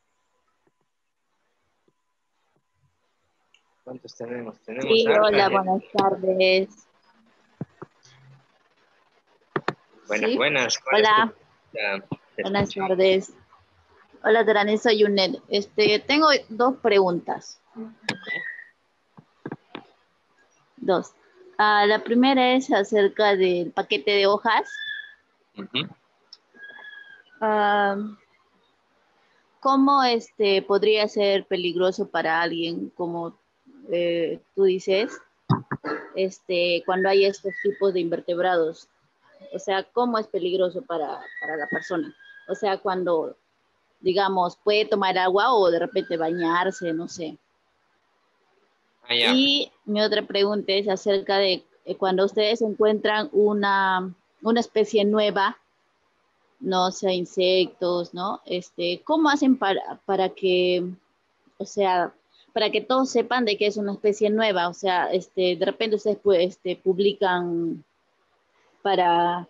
¿Cuántos tenemos? Tenemos Sí, harta hola, gente. buenas tardes. Buenas, ¿Sí? buenas. ¿Cuál es tu Hola, pregunta? Te buenas escuchamos. tardes. Hola, Terani, soy Yunet. Tengo dos preguntas. Dos. La primera es acerca del paquete de hojas. Ujú. Ah, ¿Cómo podría ser peligroso para alguien, como tú dices, cuando hay estos tipos de invertebrados? O sea, ¿cómo es peligroso para la persona? O sea, cuando, digamos, puede tomar agua o de repente bañarse, no sé. Ah, ya. Y mi otra pregunta es acerca de cuando ustedes encuentran una especie nueva, no sea insectos, ¿no? ¿Cómo hacen para que, o sea, para que todos sepan de que es una especie nueva? O sea, de repente ustedes pues, publican para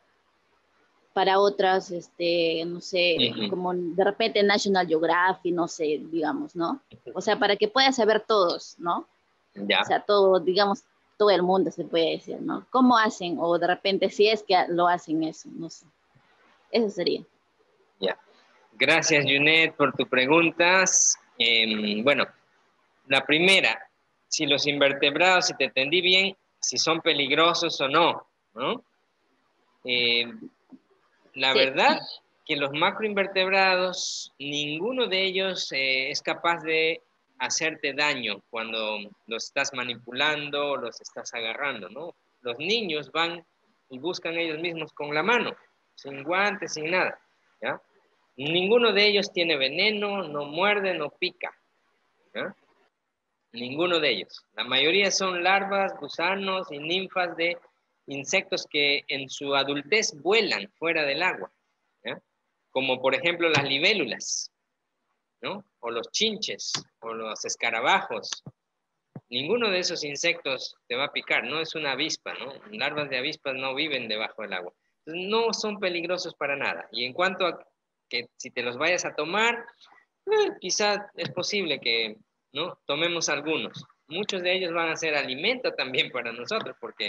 otras, no sé, Ujú. como de repente National Geographic, no sé, digamos, ¿no? O sea, para que puedan saber todos, ¿no? O Ya, sea, todo, digamos, todo el mundo se puede decir, ¿no? ¿Cómo hacen? O de repente, si es que lo hacen eso, no sé. Eso sería. ya. Gracias, Junet, por tus preguntas. Bueno, la primera, si los invertebrados, si te entendí bien, si son peligrosos o no, ¿no? Eh, la Sí, verdad que los macroinvertebrados, ninguno de ellos es capaz de hacerte daño cuando los estás manipulando o los estás agarrando, ¿no? Los niños van y buscan ellos mismos con la mano, sin guantes, sin nada, ¿ya? Ninguno de ellos tiene veneno, no muerde, no pica, ¿ya? Ninguno de ellos. La mayoría son larvas, gusanos y ninfas de insectos que en su adultez vuelan fuera del agua, ¿ya? Como por ejemplo las libélulas, ¿no? O los chinches, o los escarabajos. Ninguno de esos insectos te va a picar, no es una avispa, ¿no? Larvas de avispas no viven debajo del agua. Entonces, no son peligrosos para nada. Y en cuanto a que si te los vayas a tomar, quizá es posible que, ¿no?, tomemos algunos. Muchos de ellos van a ser alimento también para nosotros, porque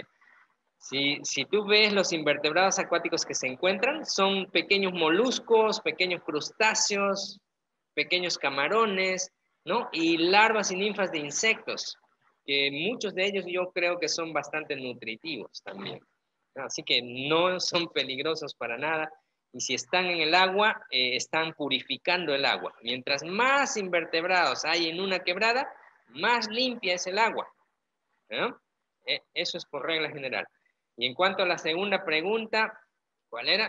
si tú ves los invertebrados acuáticos que se encuentran, son pequeños moluscos, pequeños crustáceos, pequeños camarones, ¿no? Y larvas y ninfas de insectos, que muchos de ellos yo creo que son bastante nutritivos también. Así que no son peligrosos para nada. Y si están en el agua, están purificando el agua. Mientras más invertebrados hay en una quebrada, más limpia es el agua, ¿no? Eso es por regla general. Y en cuanto a la segunda pregunta, ¿cuál era?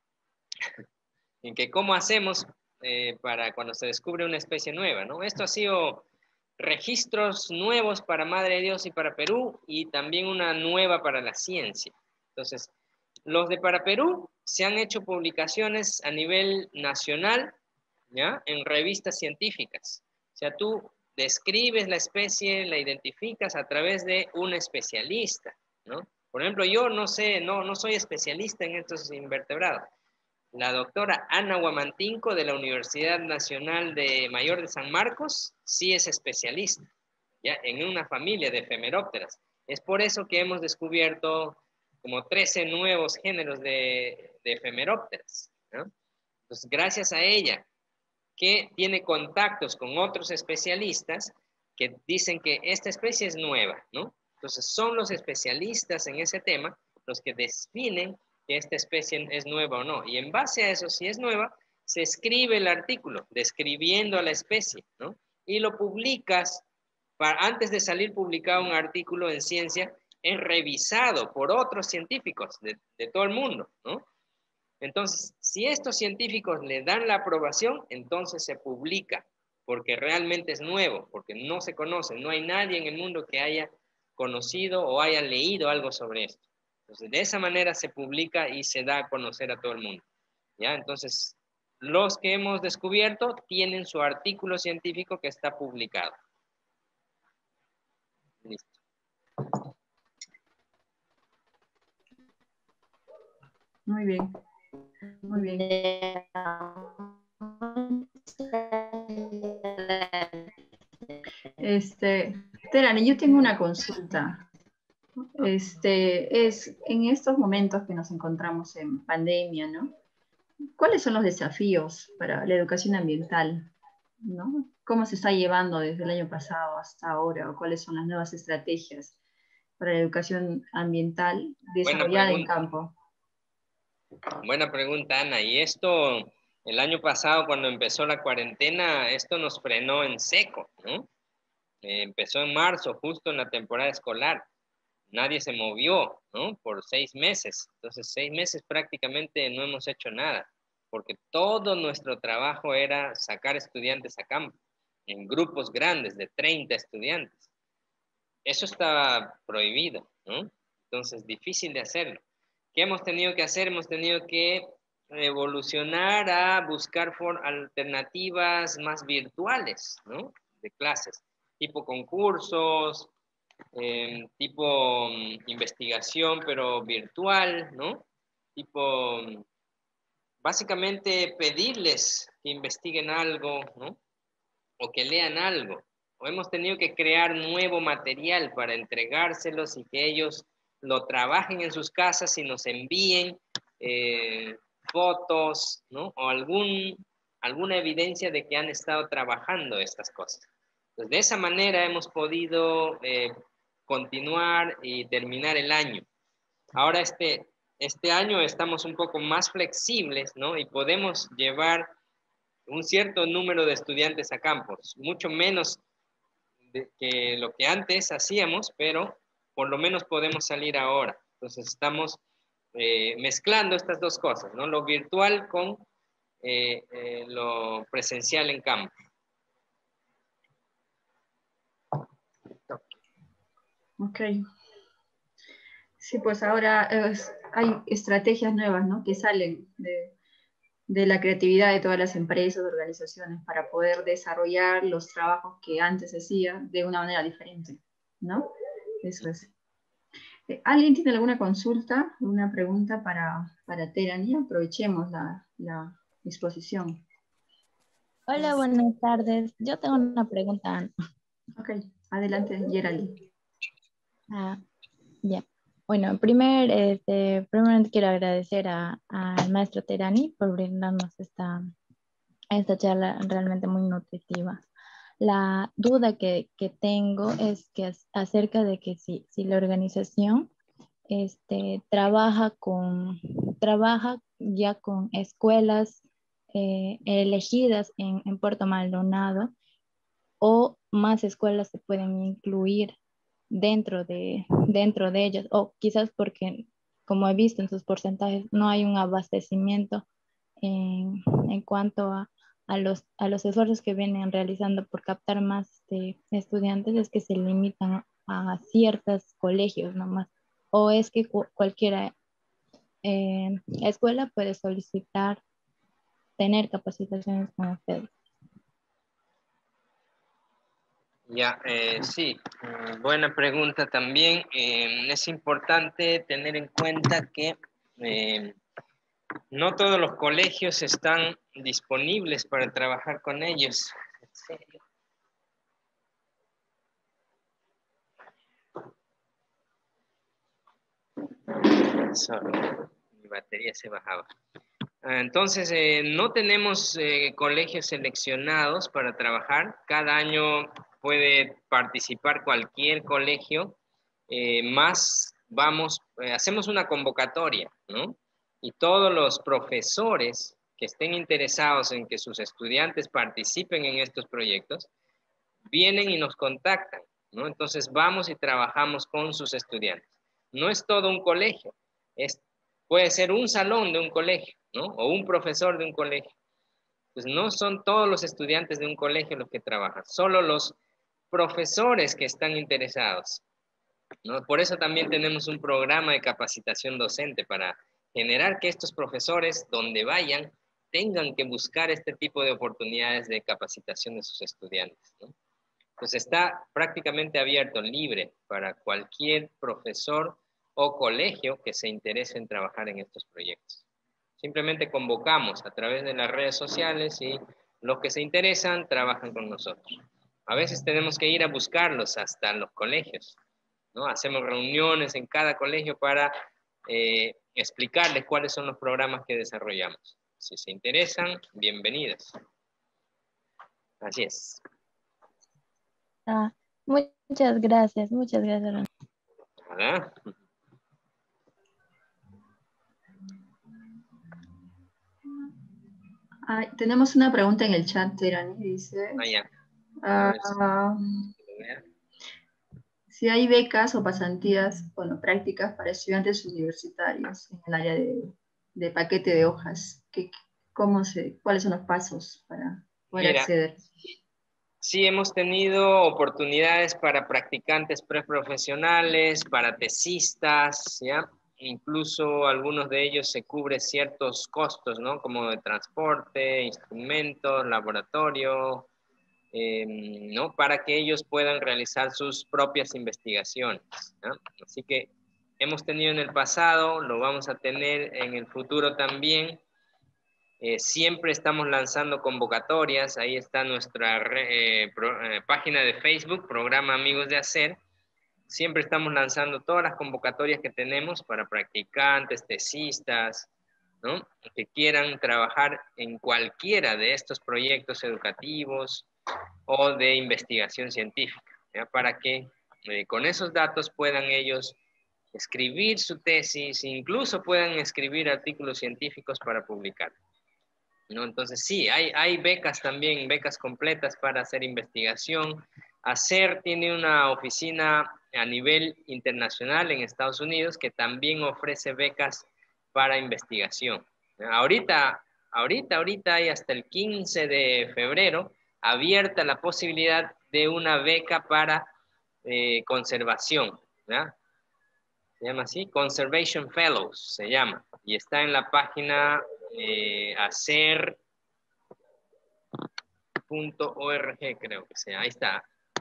En que cómo hacemos para cuando se descubre una especie nueva, ¿no? Esto ha sido registros nuevos para Madre de Dios y para Perú y también una nueva para la ciencia. Entonces, los de para Perú se han hecho publicaciones a nivel nacional, ¿ya? En revistas científicas. O sea, tú describes la especie, la identificas a través de un especialista, ¿no? Por ejemplo, yo no sé, no soy especialista en estos invertebrados. La doctora Ana Huamantinco de la Universidad Nacional de Mayor de San Marcos sí es especialista, ¿ya?, en una familia de efemerópteras. Es por eso que hemos descubierto como 13 nuevos géneros de efemerópteras, ¿no? Entonces, gracias a ella, que tiene contactos con otros especialistas que dicen que esta especie es nueva, ¿no? Entonces son los especialistas en ese tema los que definen que esta especie es nueva o no. Y en base a eso, si es nueva, se escribe el artículo describiendo a la especie, ¿no? Y lo publicas, antes de salir publicado un artículo en ciencia, es revisado por otros científicos de todo el mundo, ¿no? Entonces, si estos científicos le dan la aprobación, entonces se publica, porque realmente es nuevo, porque no se conoce, no hay nadie en el mundo que haya conocido o haya leído algo sobre esto. Entonces, de esa manera se publica y se da a conocer a todo el mundo, ¿ya? Entonces, los que hemos descubierto tienen su artículo científico que está publicado. Listo. Muy bien. Muy bien. Terani, yo tengo una consulta. Es en estos momentos que nos encontramos en pandemia, ¿no? ¿Cuáles son los desafíos para la educación ambiental, ¿no? ¿Cómo se está llevando desde el año pasado hasta ahora? ¿O cuáles son las nuevas estrategias para la educación ambiental desarrollada en campo? Buena pregunta, Ana. Y esto, el año pasado, cuando empezó la cuarentena, esto nos frenó en seco, ¿no? Empezó en marzo, justo en la temporada escolar. Nadie se movió, ¿no? Por 6 meses. Entonces, 6 meses prácticamente no hemos hecho nada, porque todo nuestro trabajo era sacar estudiantes a campo, en grupos grandes de 30 estudiantes. Eso estaba prohibido, ¿no? Entonces, difícil de hacerlo. ¿Qué hemos tenido que hacer? Hemos tenido que evolucionar a buscar alternativas más virtuales, ¿no? De clases, tipo concursos, tipo investigación, pero virtual, ¿no? Tipo, básicamente pedirles que investiguen algo, ¿no? O que lean algo. O hemos tenido que crear nuevo material para entregárselos y que ellos lo trabajen en sus casas y nos envíen fotos, ¿no? O alguna evidencia de que han estado trabajando estas cosas. Entonces, de esa manera hemos podido continuar y terminar el año. Ahora este año estamos un poco más flexibles, ¿no? Y podemos llevar un cierto número de estudiantes a campos, mucho menos que lo que antes hacíamos, pero por lo menos podemos salir ahora. Entonces estamos mezclando estas dos cosas, ¿no? Lo virtual con lo presencial en campo. Ok. Sí, pues ahora hay estrategias nuevas, ¿no? Que salen de la creatividad de todas las empresas, organizaciones, para poder desarrollar los trabajos que antes hacía de una manera diferente, ¿no? Eso es. ¿Alguien tiene alguna consulta, alguna pregunta para Terani? Aprovechemos la exposición. Hola, buenas tardes. Yo tengo una pregunta. Ok, adelante, Geraldine. Ya. Bueno, primeramente quiero agradecer al maestro Terani por brindarnos esta charla realmente muy nutritiva. La duda que tengo es que acerca de que si la organización trabaja ya con escuelas elegidas en Puerto Maldonado, o más escuelas se pueden incluir dentro de ellas, o quizás porque, como he visto en sus porcentajes, no hay un abastecimiento en cuanto a los esfuerzos que vienen realizando por captar más estudiantes, es que se limitan a ciertos colegios nomás, o es que cualquier escuela puede solicitar tener capacitaciones con ustedes. Ya, sí, buena pregunta también. Es importante tener en cuenta que no todos los colegios están disponibles para trabajar con ellos. ¿En serio? Sorry, mi batería se bajaba. Entonces, no tenemos colegios seleccionados para trabajar. Cada año puede participar cualquier colegio más vamos, hacemos una convocatoria, ¿no? Y todos los profesores que estén interesados en que sus estudiantes participen en estos proyectos, vienen y nos contactan, ¿no? Entonces vamos y trabajamos con sus estudiantes. No es todo un colegio, puede ser un salón de un colegio, ¿no? O un profesor de un colegio. Pues no son todos los estudiantes de un colegio los que trabajan, solo los profesores que están interesados, ¿no? Por eso también tenemos un programa de capacitación docente para generar que estos profesores, donde vayan, tengan que buscar este tipo de oportunidades de capacitación de sus estudiantes, ¿no? Pues está prácticamente abierto, libre para cualquier profesor o colegio que se interese en trabajar en estos proyectos. Simplemente convocamos a través de las redes sociales y los que se interesan trabajan con nosotros. A veces tenemos que ir a buscarlos hasta los colegios, ¿no? Hacemos reuniones en cada colegio para explicarles cuáles son los programas que desarrollamos. Si se interesan, bienvenidos. Así es. Ah, muchas gracias, muchas gracias. ¿Verdad? Tenemos una pregunta en el chat, Terani, dice, Ya. si hay becas o pasantías, bueno, prácticas para estudiantes universitarios en el área de paquete de hojas. ¿Cuáles son los pasos para poder acceder? Sí, hemos tenido oportunidades para practicantes preprofesionales, para tesistas, ¿ya? Incluso algunos de ellos se cubren ciertos costos, ¿no? Como de transporte, instrumentos, laboratorio, ¿no? Para que ellos puedan realizar sus propias investigaciones, ¿no? Así que hemos tenido en el pasado, lo vamos a tener en el futuro también. Siempre estamos lanzando convocatorias, ahí está nuestra página de Facebook, Programa Amigos de Hacer. Siempre estamos lanzando todas las convocatorias que tenemos para practicantes, tesistas, ¿no? Que quieran trabajar en cualquiera de estos proyectos educativos o de investigación científica, ¿ya? Para que con esos datos puedan ellos escribir su tesis, incluso puedan escribir artículos científicos para publicar, ¿no? Entonces sí, hay becas también, becas completas para hacer investigación. ACER tiene una oficina a nivel internacional en Estados Unidos que también ofrece becas para investigación. Ahorita hay hasta el 15 de febrero abierta la posibilidad de una beca para conservación, ¿ya? Se llama así, Conservation Fellows se llama, y está en la página acer.org, creo que sea, ahí está,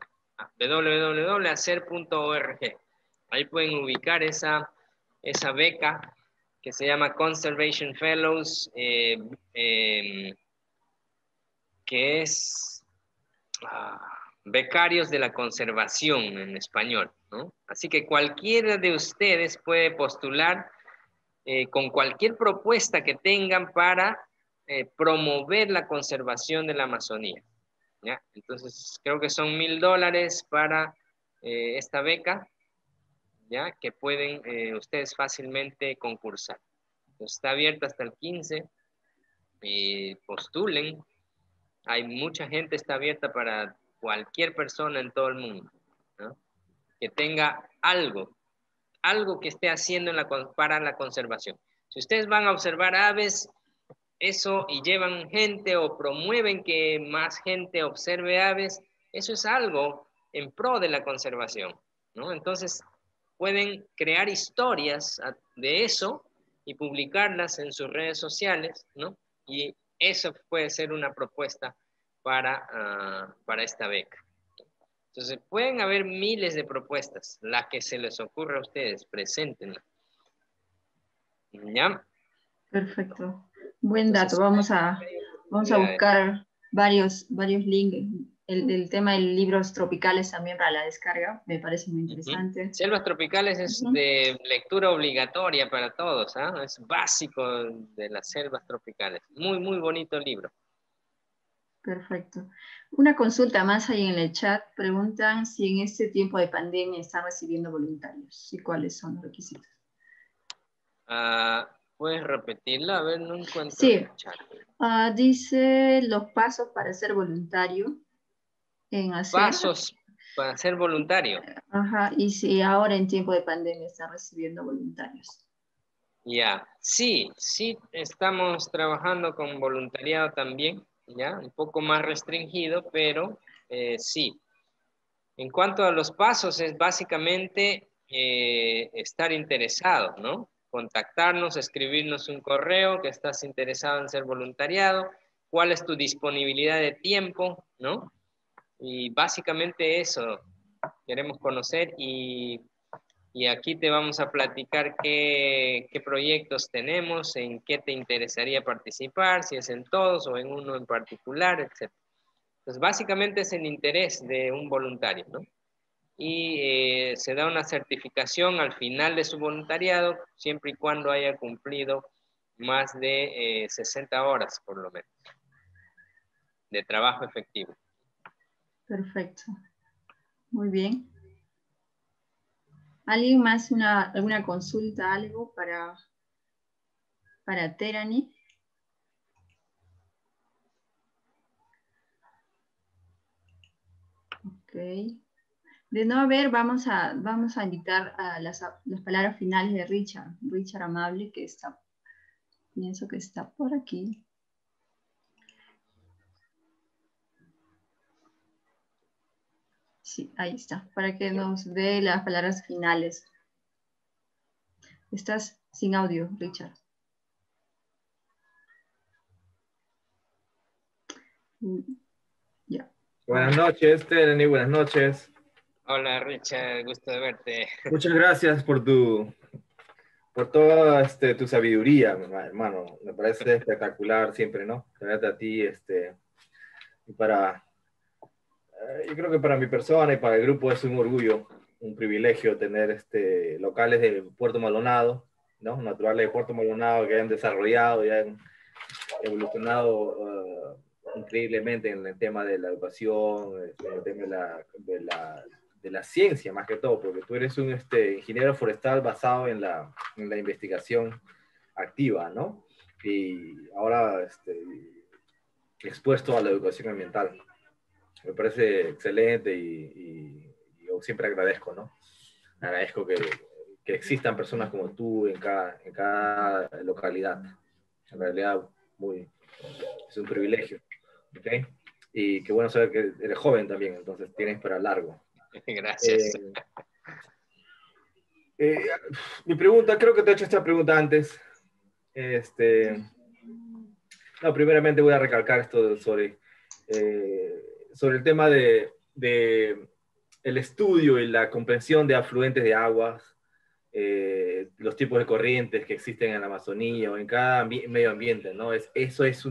www.acer.org. Ahí pueden ubicar esa beca que se llama Conservation Fellows, que es becarios de la conservación en español, ¿no? Así que cualquiera de ustedes puede postular con cualquier propuesta que tengan para promover la conservación de la Amazonía, ¿ya? Entonces, creo que son $1,000 para esta beca, ¿ya? Que pueden ustedes fácilmente concursar. Entonces, está abierta hasta el 15, postulen. Hay mucha gente, está abierta para cualquier persona en todo el mundo, ¿no? Que tenga algo que esté haciendo para la conservación. Si ustedes van a observar aves, eso, y llevan gente o promueven que más gente observe aves, eso es algo en pro de la conservación, ¿no? Entonces, pueden crear historias de eso y publicarlas en sus redes sociales, ¿no? Y eso puede ser una propuesta para esta beca. Entonces, pueden haber miles de propuestas, la que se les ocurra a ustedes, preséntenla. ¿Ya? Perfecto. Buen Entonces, dato. Vamos a buscar varios links. El tema de libros tropicales también para la descarga, me parece muy interesante. Selvas Tropicales es de lectura obligatoria para todos, ¿eh? Es básico de las selvas tropicales. Muy, muy bonito libro. Perfecto. Una consulta más ahí en el chat. Preguntan si en este tiempo de pandemia están recibiendo voluntarios y cuáles son los requisitos. ¿Puedes repetirla? A ver, no encuentro Sí. el chat. Dice los pasos para ser voluntario en hacer. Pasos para ser voluntario. Ajá, y si ahora en tiempo de pandemia están recibiendo voluntarios. Ya, sí, estamos trabajando con voluntariado también, ya, un poco más restringido, pero sí. En cuanto a los pasos, es básicamente estar interesado, ¿no? Contactarnos, escribirnos un correo que estás interesado en ser voluntariado, cuál es tu disponibilidad de tiempo, ¿no? Y básicamente eso queremos conocer y aquí te vamos a platicar qué proyectos tenemos, en qué te interesaría participar, si es en todos o en uno en particular, etc. Entonces, básicamente es el interés de un voluntario, ¿no? Y se da una certificación al final de su voluntariado, siempre y cuando haya cumplido más de 60 horas, por lo menos, de trabajo efectivo. Perfecto. Muy bien. ¿Alguien más alguna consulta, algo para Terani? Ok. De no haber, vamos a invitar a las palabras finales de Richard. Richard Amable, que está, pienso que está por aquí. Sí, ahí está, para que nos dé las palabras finales. Estás sin audio, Richard. Ya. Buenas noches, Terani, buenas noches. Hola, Richard, gusto de verte. Muchas gracias por toda tu sabiduría, hermano. Me parece espectacular siempre, ¿no? Tenerte a ti, y yo creo que para mi persona y para el grupo es un orgullo, un privilegio tener locales de Puerto Maldonado, ¿no? Naturales de Puerto Maldonado que hayan desarrollado y han evolucionado increíblemente en el tema de la educación, en el tema de la ciencia más que todo, porque tú eres un ingeniero forestal basado en la investigación activa, ¿no? Y ahora expuesto a la educación ambiental. Me parece excelente y yo siempre agradezco, ¿no? Agradezco que existan personas como tú en cada localidad. En realidad, es un privilegio, ¿ok? Y qué bueno saber que eres joven también, entonces tienes para largo. Gracias. Mi pregunta, creo que te he hecho esta pregunta antes. No, primeramente voy a recalcar esto sobre el tema de el estudio y la comprensión de afluentes de aguas, los tipos de corrientes que existen en la Amazonía o en cada medio ambiente, ¿no? Eso es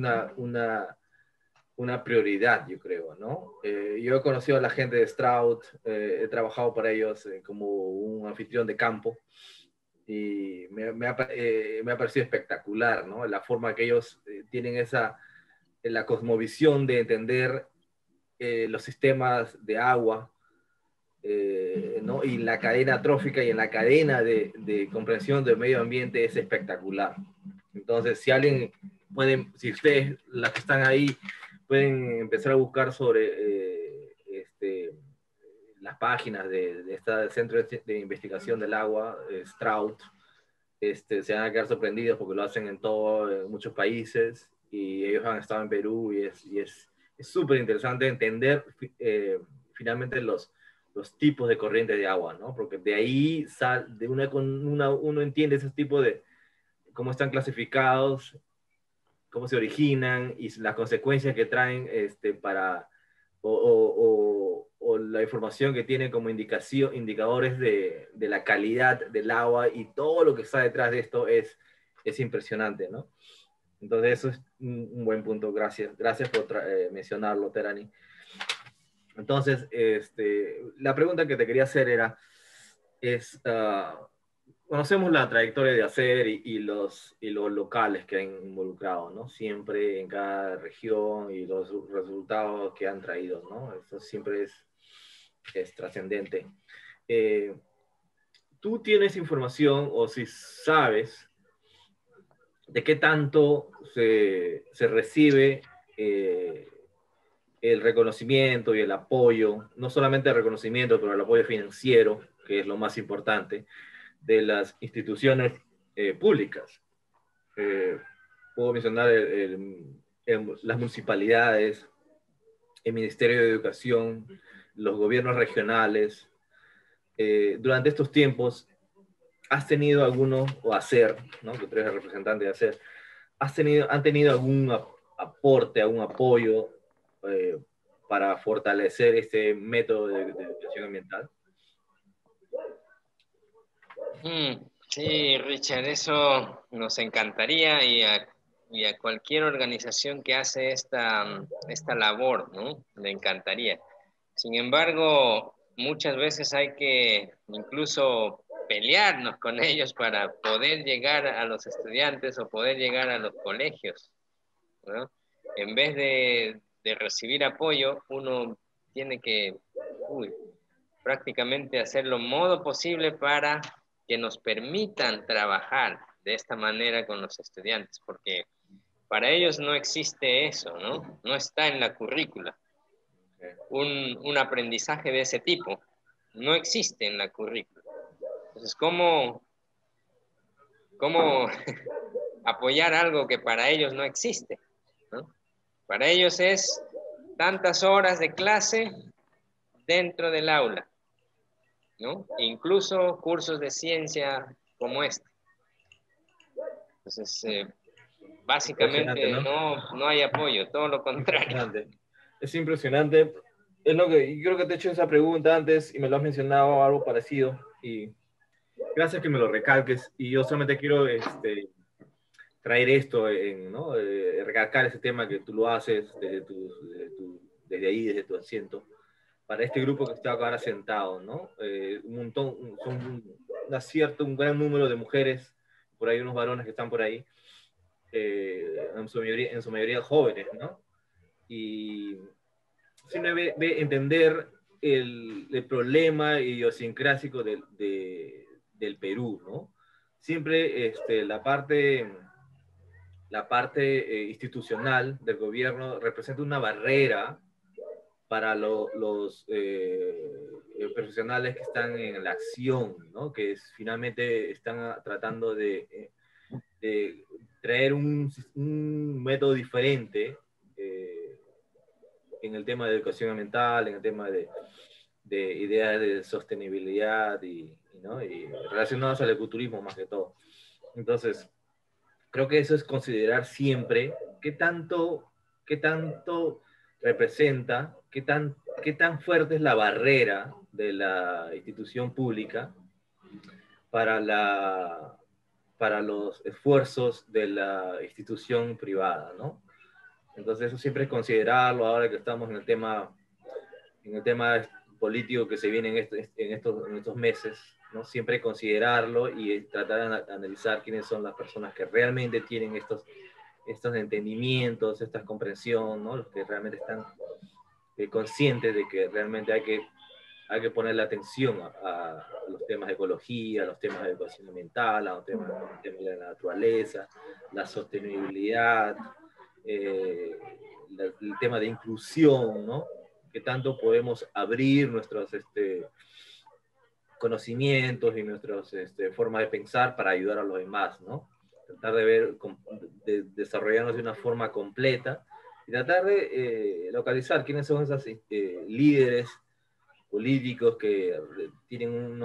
una prioridad, yo creo, ¿no? Yo he conocido a la gente de Strout, he trabajado para ellos como un anfitrión de campo y me ha parecido espectacular, ¿no? La forma que ellos tienen la cosmovisión de entender los sistemas de agua, ¿no? Y la cadena trófica y en la cadena de comprensión del medio ambiente es espectacular. Entonces, si ustedes, las que están ahí, pueden empezar a buscar sobre las páginas de este Centro de Investigación del Agua, Strout, se van a quedar sorprendidos porque lo hacen en muchos países y ellos han estado en Perú y es súper interesante entender finalmente los tipos de corrientes de agua, ¿no? Porque de ahí uno entiende esos tipos de cómo están clasificados, cómo se originan y las consecuencias que traen o la información que tienen como indicadores de la calidad del agua y todo lo que está detrás de esto es impresionante, ¿no? Entonces eso es un buen punto, gracias por mencionarlo, Terani. Entonces, la pregunta que te quería hacer conocemos la trayectoria de ACER y los locales que han involucrado, ¿no? Siempre en cada región y los resultados que han traído, ¿no? Eso siempre es trascendente. ¿Tú tienes información o si sabes de qué tanto se recibe el reconocimiento y el apoyo, no solamente el reconocimiento, pero el apoyo financiero, que es lo más importante, de las instituciones públicas? Puedo mencionar las municipalidades, el Ministerio de Educación, los gobiernos regionales. Durante estos tiempos, ¿has tenido alguno, o ACER, ¿no? Que tú eres el representante de ACER, ¿han tenido algún aporte, algún apoyo para fortalecer este método de educación ambiental? Sí, Richard, eso nos encantaría y a cualquier organización que hace esta labor, ¿no? Le encantaría. Sin embargo, muchas veces hay que incluso pelearnos con ellos para poder llegar a los estudiantes o poder llegar a los colegios, ¿no? En vez de recibir apoyo, uno tiene que prácticamente hacer lo modo posible para que nos permitan trabajar de esta manera con los estudiantes, porque para ellos no existe eso, ¿no? No está en la currícula. Un aprendizaje de ese tipo no existe en la currícula. Entonces, ¿cómo apoyar algo que para ellos no existe, ¿no? Para ellos es tantas horas de clase dentro del aula, ¿no? Incluso cursos de ciencia como este. Entonces, básicamente ¿No? no hay apoyo, todo lo contrario. Es impresionante. Es lo que, y creo que te he hecho esa pregunta antes y me lo has mencionado algo parecido. Y gracias que me lo recalques. Y yo solamente quiero traer esto, ¿no? Recalcar ese tema que tú lo haces desde ahí, desde tu asiento, para este grupo que está ahora sentado, ¿no? Un montón, son un gran número de mujeres, por ahí unos varones que están por ahí, en su mayoría jóvenes, ¿no? Y siempre entender el problema idiosincrásico del Perú, ¿no? Siempre la parte institucional del gobierno representa una barrera para los profesionales que están en la acción, ¿no? Que finalmente están tratando de traer un método diferente en el tema de educación ambiental, en el tema de ideas de sostenibilidad ¿no? Y relacionadas al ecoturismo más que todo. Entonces, creo que eso es considerar siempre qué tanto representa, qué tan fuerte es la barrera de la institución pública para los esfuerzos de la institución privada, ¿no? Entonces eso siempre es considerarlo ahora que estamos en el tema político que se viene en estos meses, ¿no? Siempre considerarlo y tratar de analizar quiénes son las personas que realmente tienen estos entendimientos, esta comprensión, ¿no? Los que realmente están conscientes de que realmente hay que ponerle atención a los temas de ecología, a los temas de educación ambiental, a los temas de la naturaleza, la sostenibilidad, el tema de inclusión, ¿no? Que tanto podemos abrir nuestros conocimientos y nuestras formas de pensar para ayudar a los demás, ¿no? Tratar de desarrollarnos de una forma completa y tratar de localizar quiénes son esos líderes políticos que tienen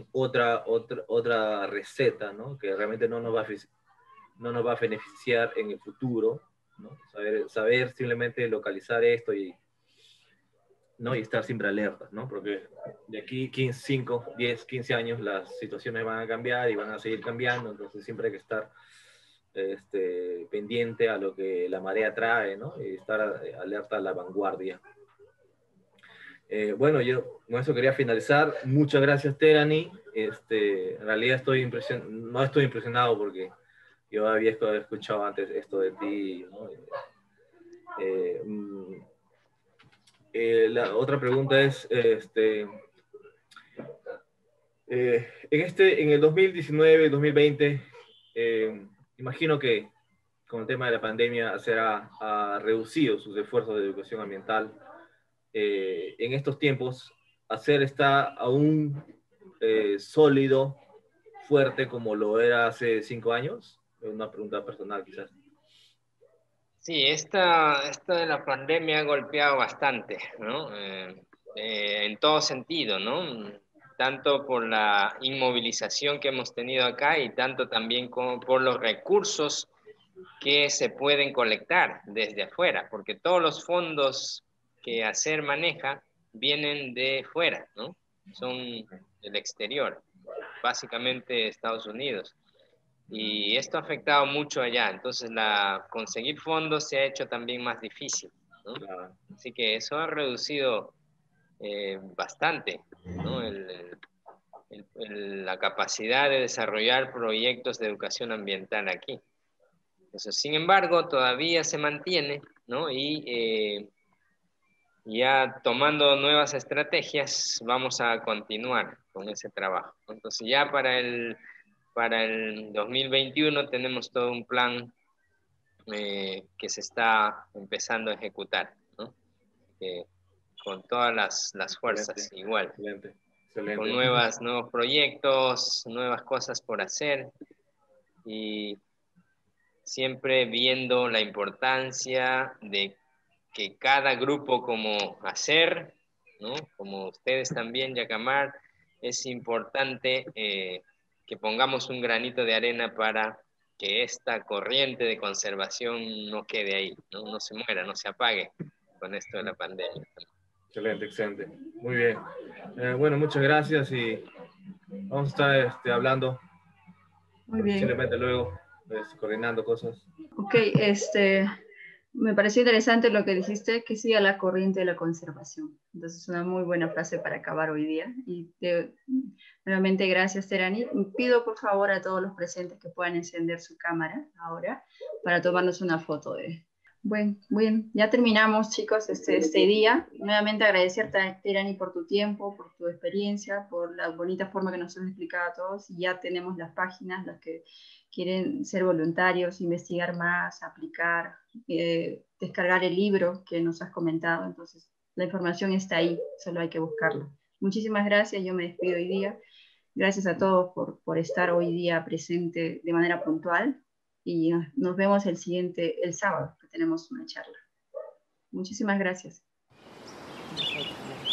otra receta, ¿no? Que realmente no nos va a beneficiar en el futuro, ¿no? Saber simplemente localizar esto ¿no? Y estar siempre alertas, ¿no? Porque de aquí 5, 10, 15 años las situaciones van a cambiar y van a seguir cambiando, entonces siempre hay que estar pendiente a lo que la marea trae, ¿no? Y estar alerta a la vanguardia. Bueno, yo con eso quería finalizar. Muchas gracias, Terani. En realidad no estoy impresionado porque yo había escuchado antes esto de ti, ¿no? La otra pregunta es, en el 2019, 2020, imagino que con el tema de la pandemia ha reducido sus esfuerzos de educación ambiental. En estos tiempos, ¿ACER está aún sólido, fuerte como lo era hace 5 años? Es una pregunta personal, quizás. Sí, esta de la pandemia ha golpeado bastante, ¿no? En todo sentido, ¿no? Tanto por la inmovilización que hemos tenido acá y tanto también como por los recursos que se pueden colectar desde afuera, porque todos los fondos que ACER maneja vienen de fuera, ¿no? Son del exterior, básicamente Estados Unidos. Y esto ha afectado mucho allá, entonces conseguir fondos se ha hecho también más difícil, ¿no? Claro. Así que eso ha reducido bastante, ¿no? La capacidad de desarrollar proyectos de educación ambiental aquí. Eso, sin embargo, todavía se mantiene, ¿no? Y ya tomando nuevas estrategias, vamos a continuar con ese trabajo. Entonces ya para el 2021 tenemos todo un plan que se está empezando a ejecutar, ¿no? Con todas las fuerzas, Excelente, igual. excelente, excelente. Con nuevos proyectos, nuevas cosas por hacer y siempre viendo la importancia de que cada grupo como ACER, ¿no? Como ustedes también, Yacamar, es importante que pongamos un granito de arena para que esta corriente de conservación no quede ahí, ¿no? No se muera, no se apague con esto de la pandemia. Excelente, excelente. Muy bien. Bueno, muchas gracias y vamos a estar hablando Muy bien. posiblemente luego, coordinando cosas. Ok, me pareció interesante lo que dijiste, que siga la corriente de la conservación. Entonces, es una muy buena frase para acabar hoy día. Y nuevamente, gracias, Terani. Pido, por favor, a todos los presentes que puedan encender su cámara ahora para tomarnos una foto de... Bueno, ya terminamos, chicos, este día. Nuevamente agradecerte, Terani, por tu tiempo, por tu experiencia, por la bonita forma que nos has explicado a todos. Y ya tenemos las páginas, las que quieren ser voluntarios, investigar más, aplicar, descargar el libro que nos has comentado. Entonces, la información está ahí, solo hay que buscarla. Muchísimas gracias, yo me despido hoy día. Gracias a todos por estar hoy día presente de manera puntual y nos vemos el sábado, que tenemos una charla. Muchísimas gracias. Perfecto.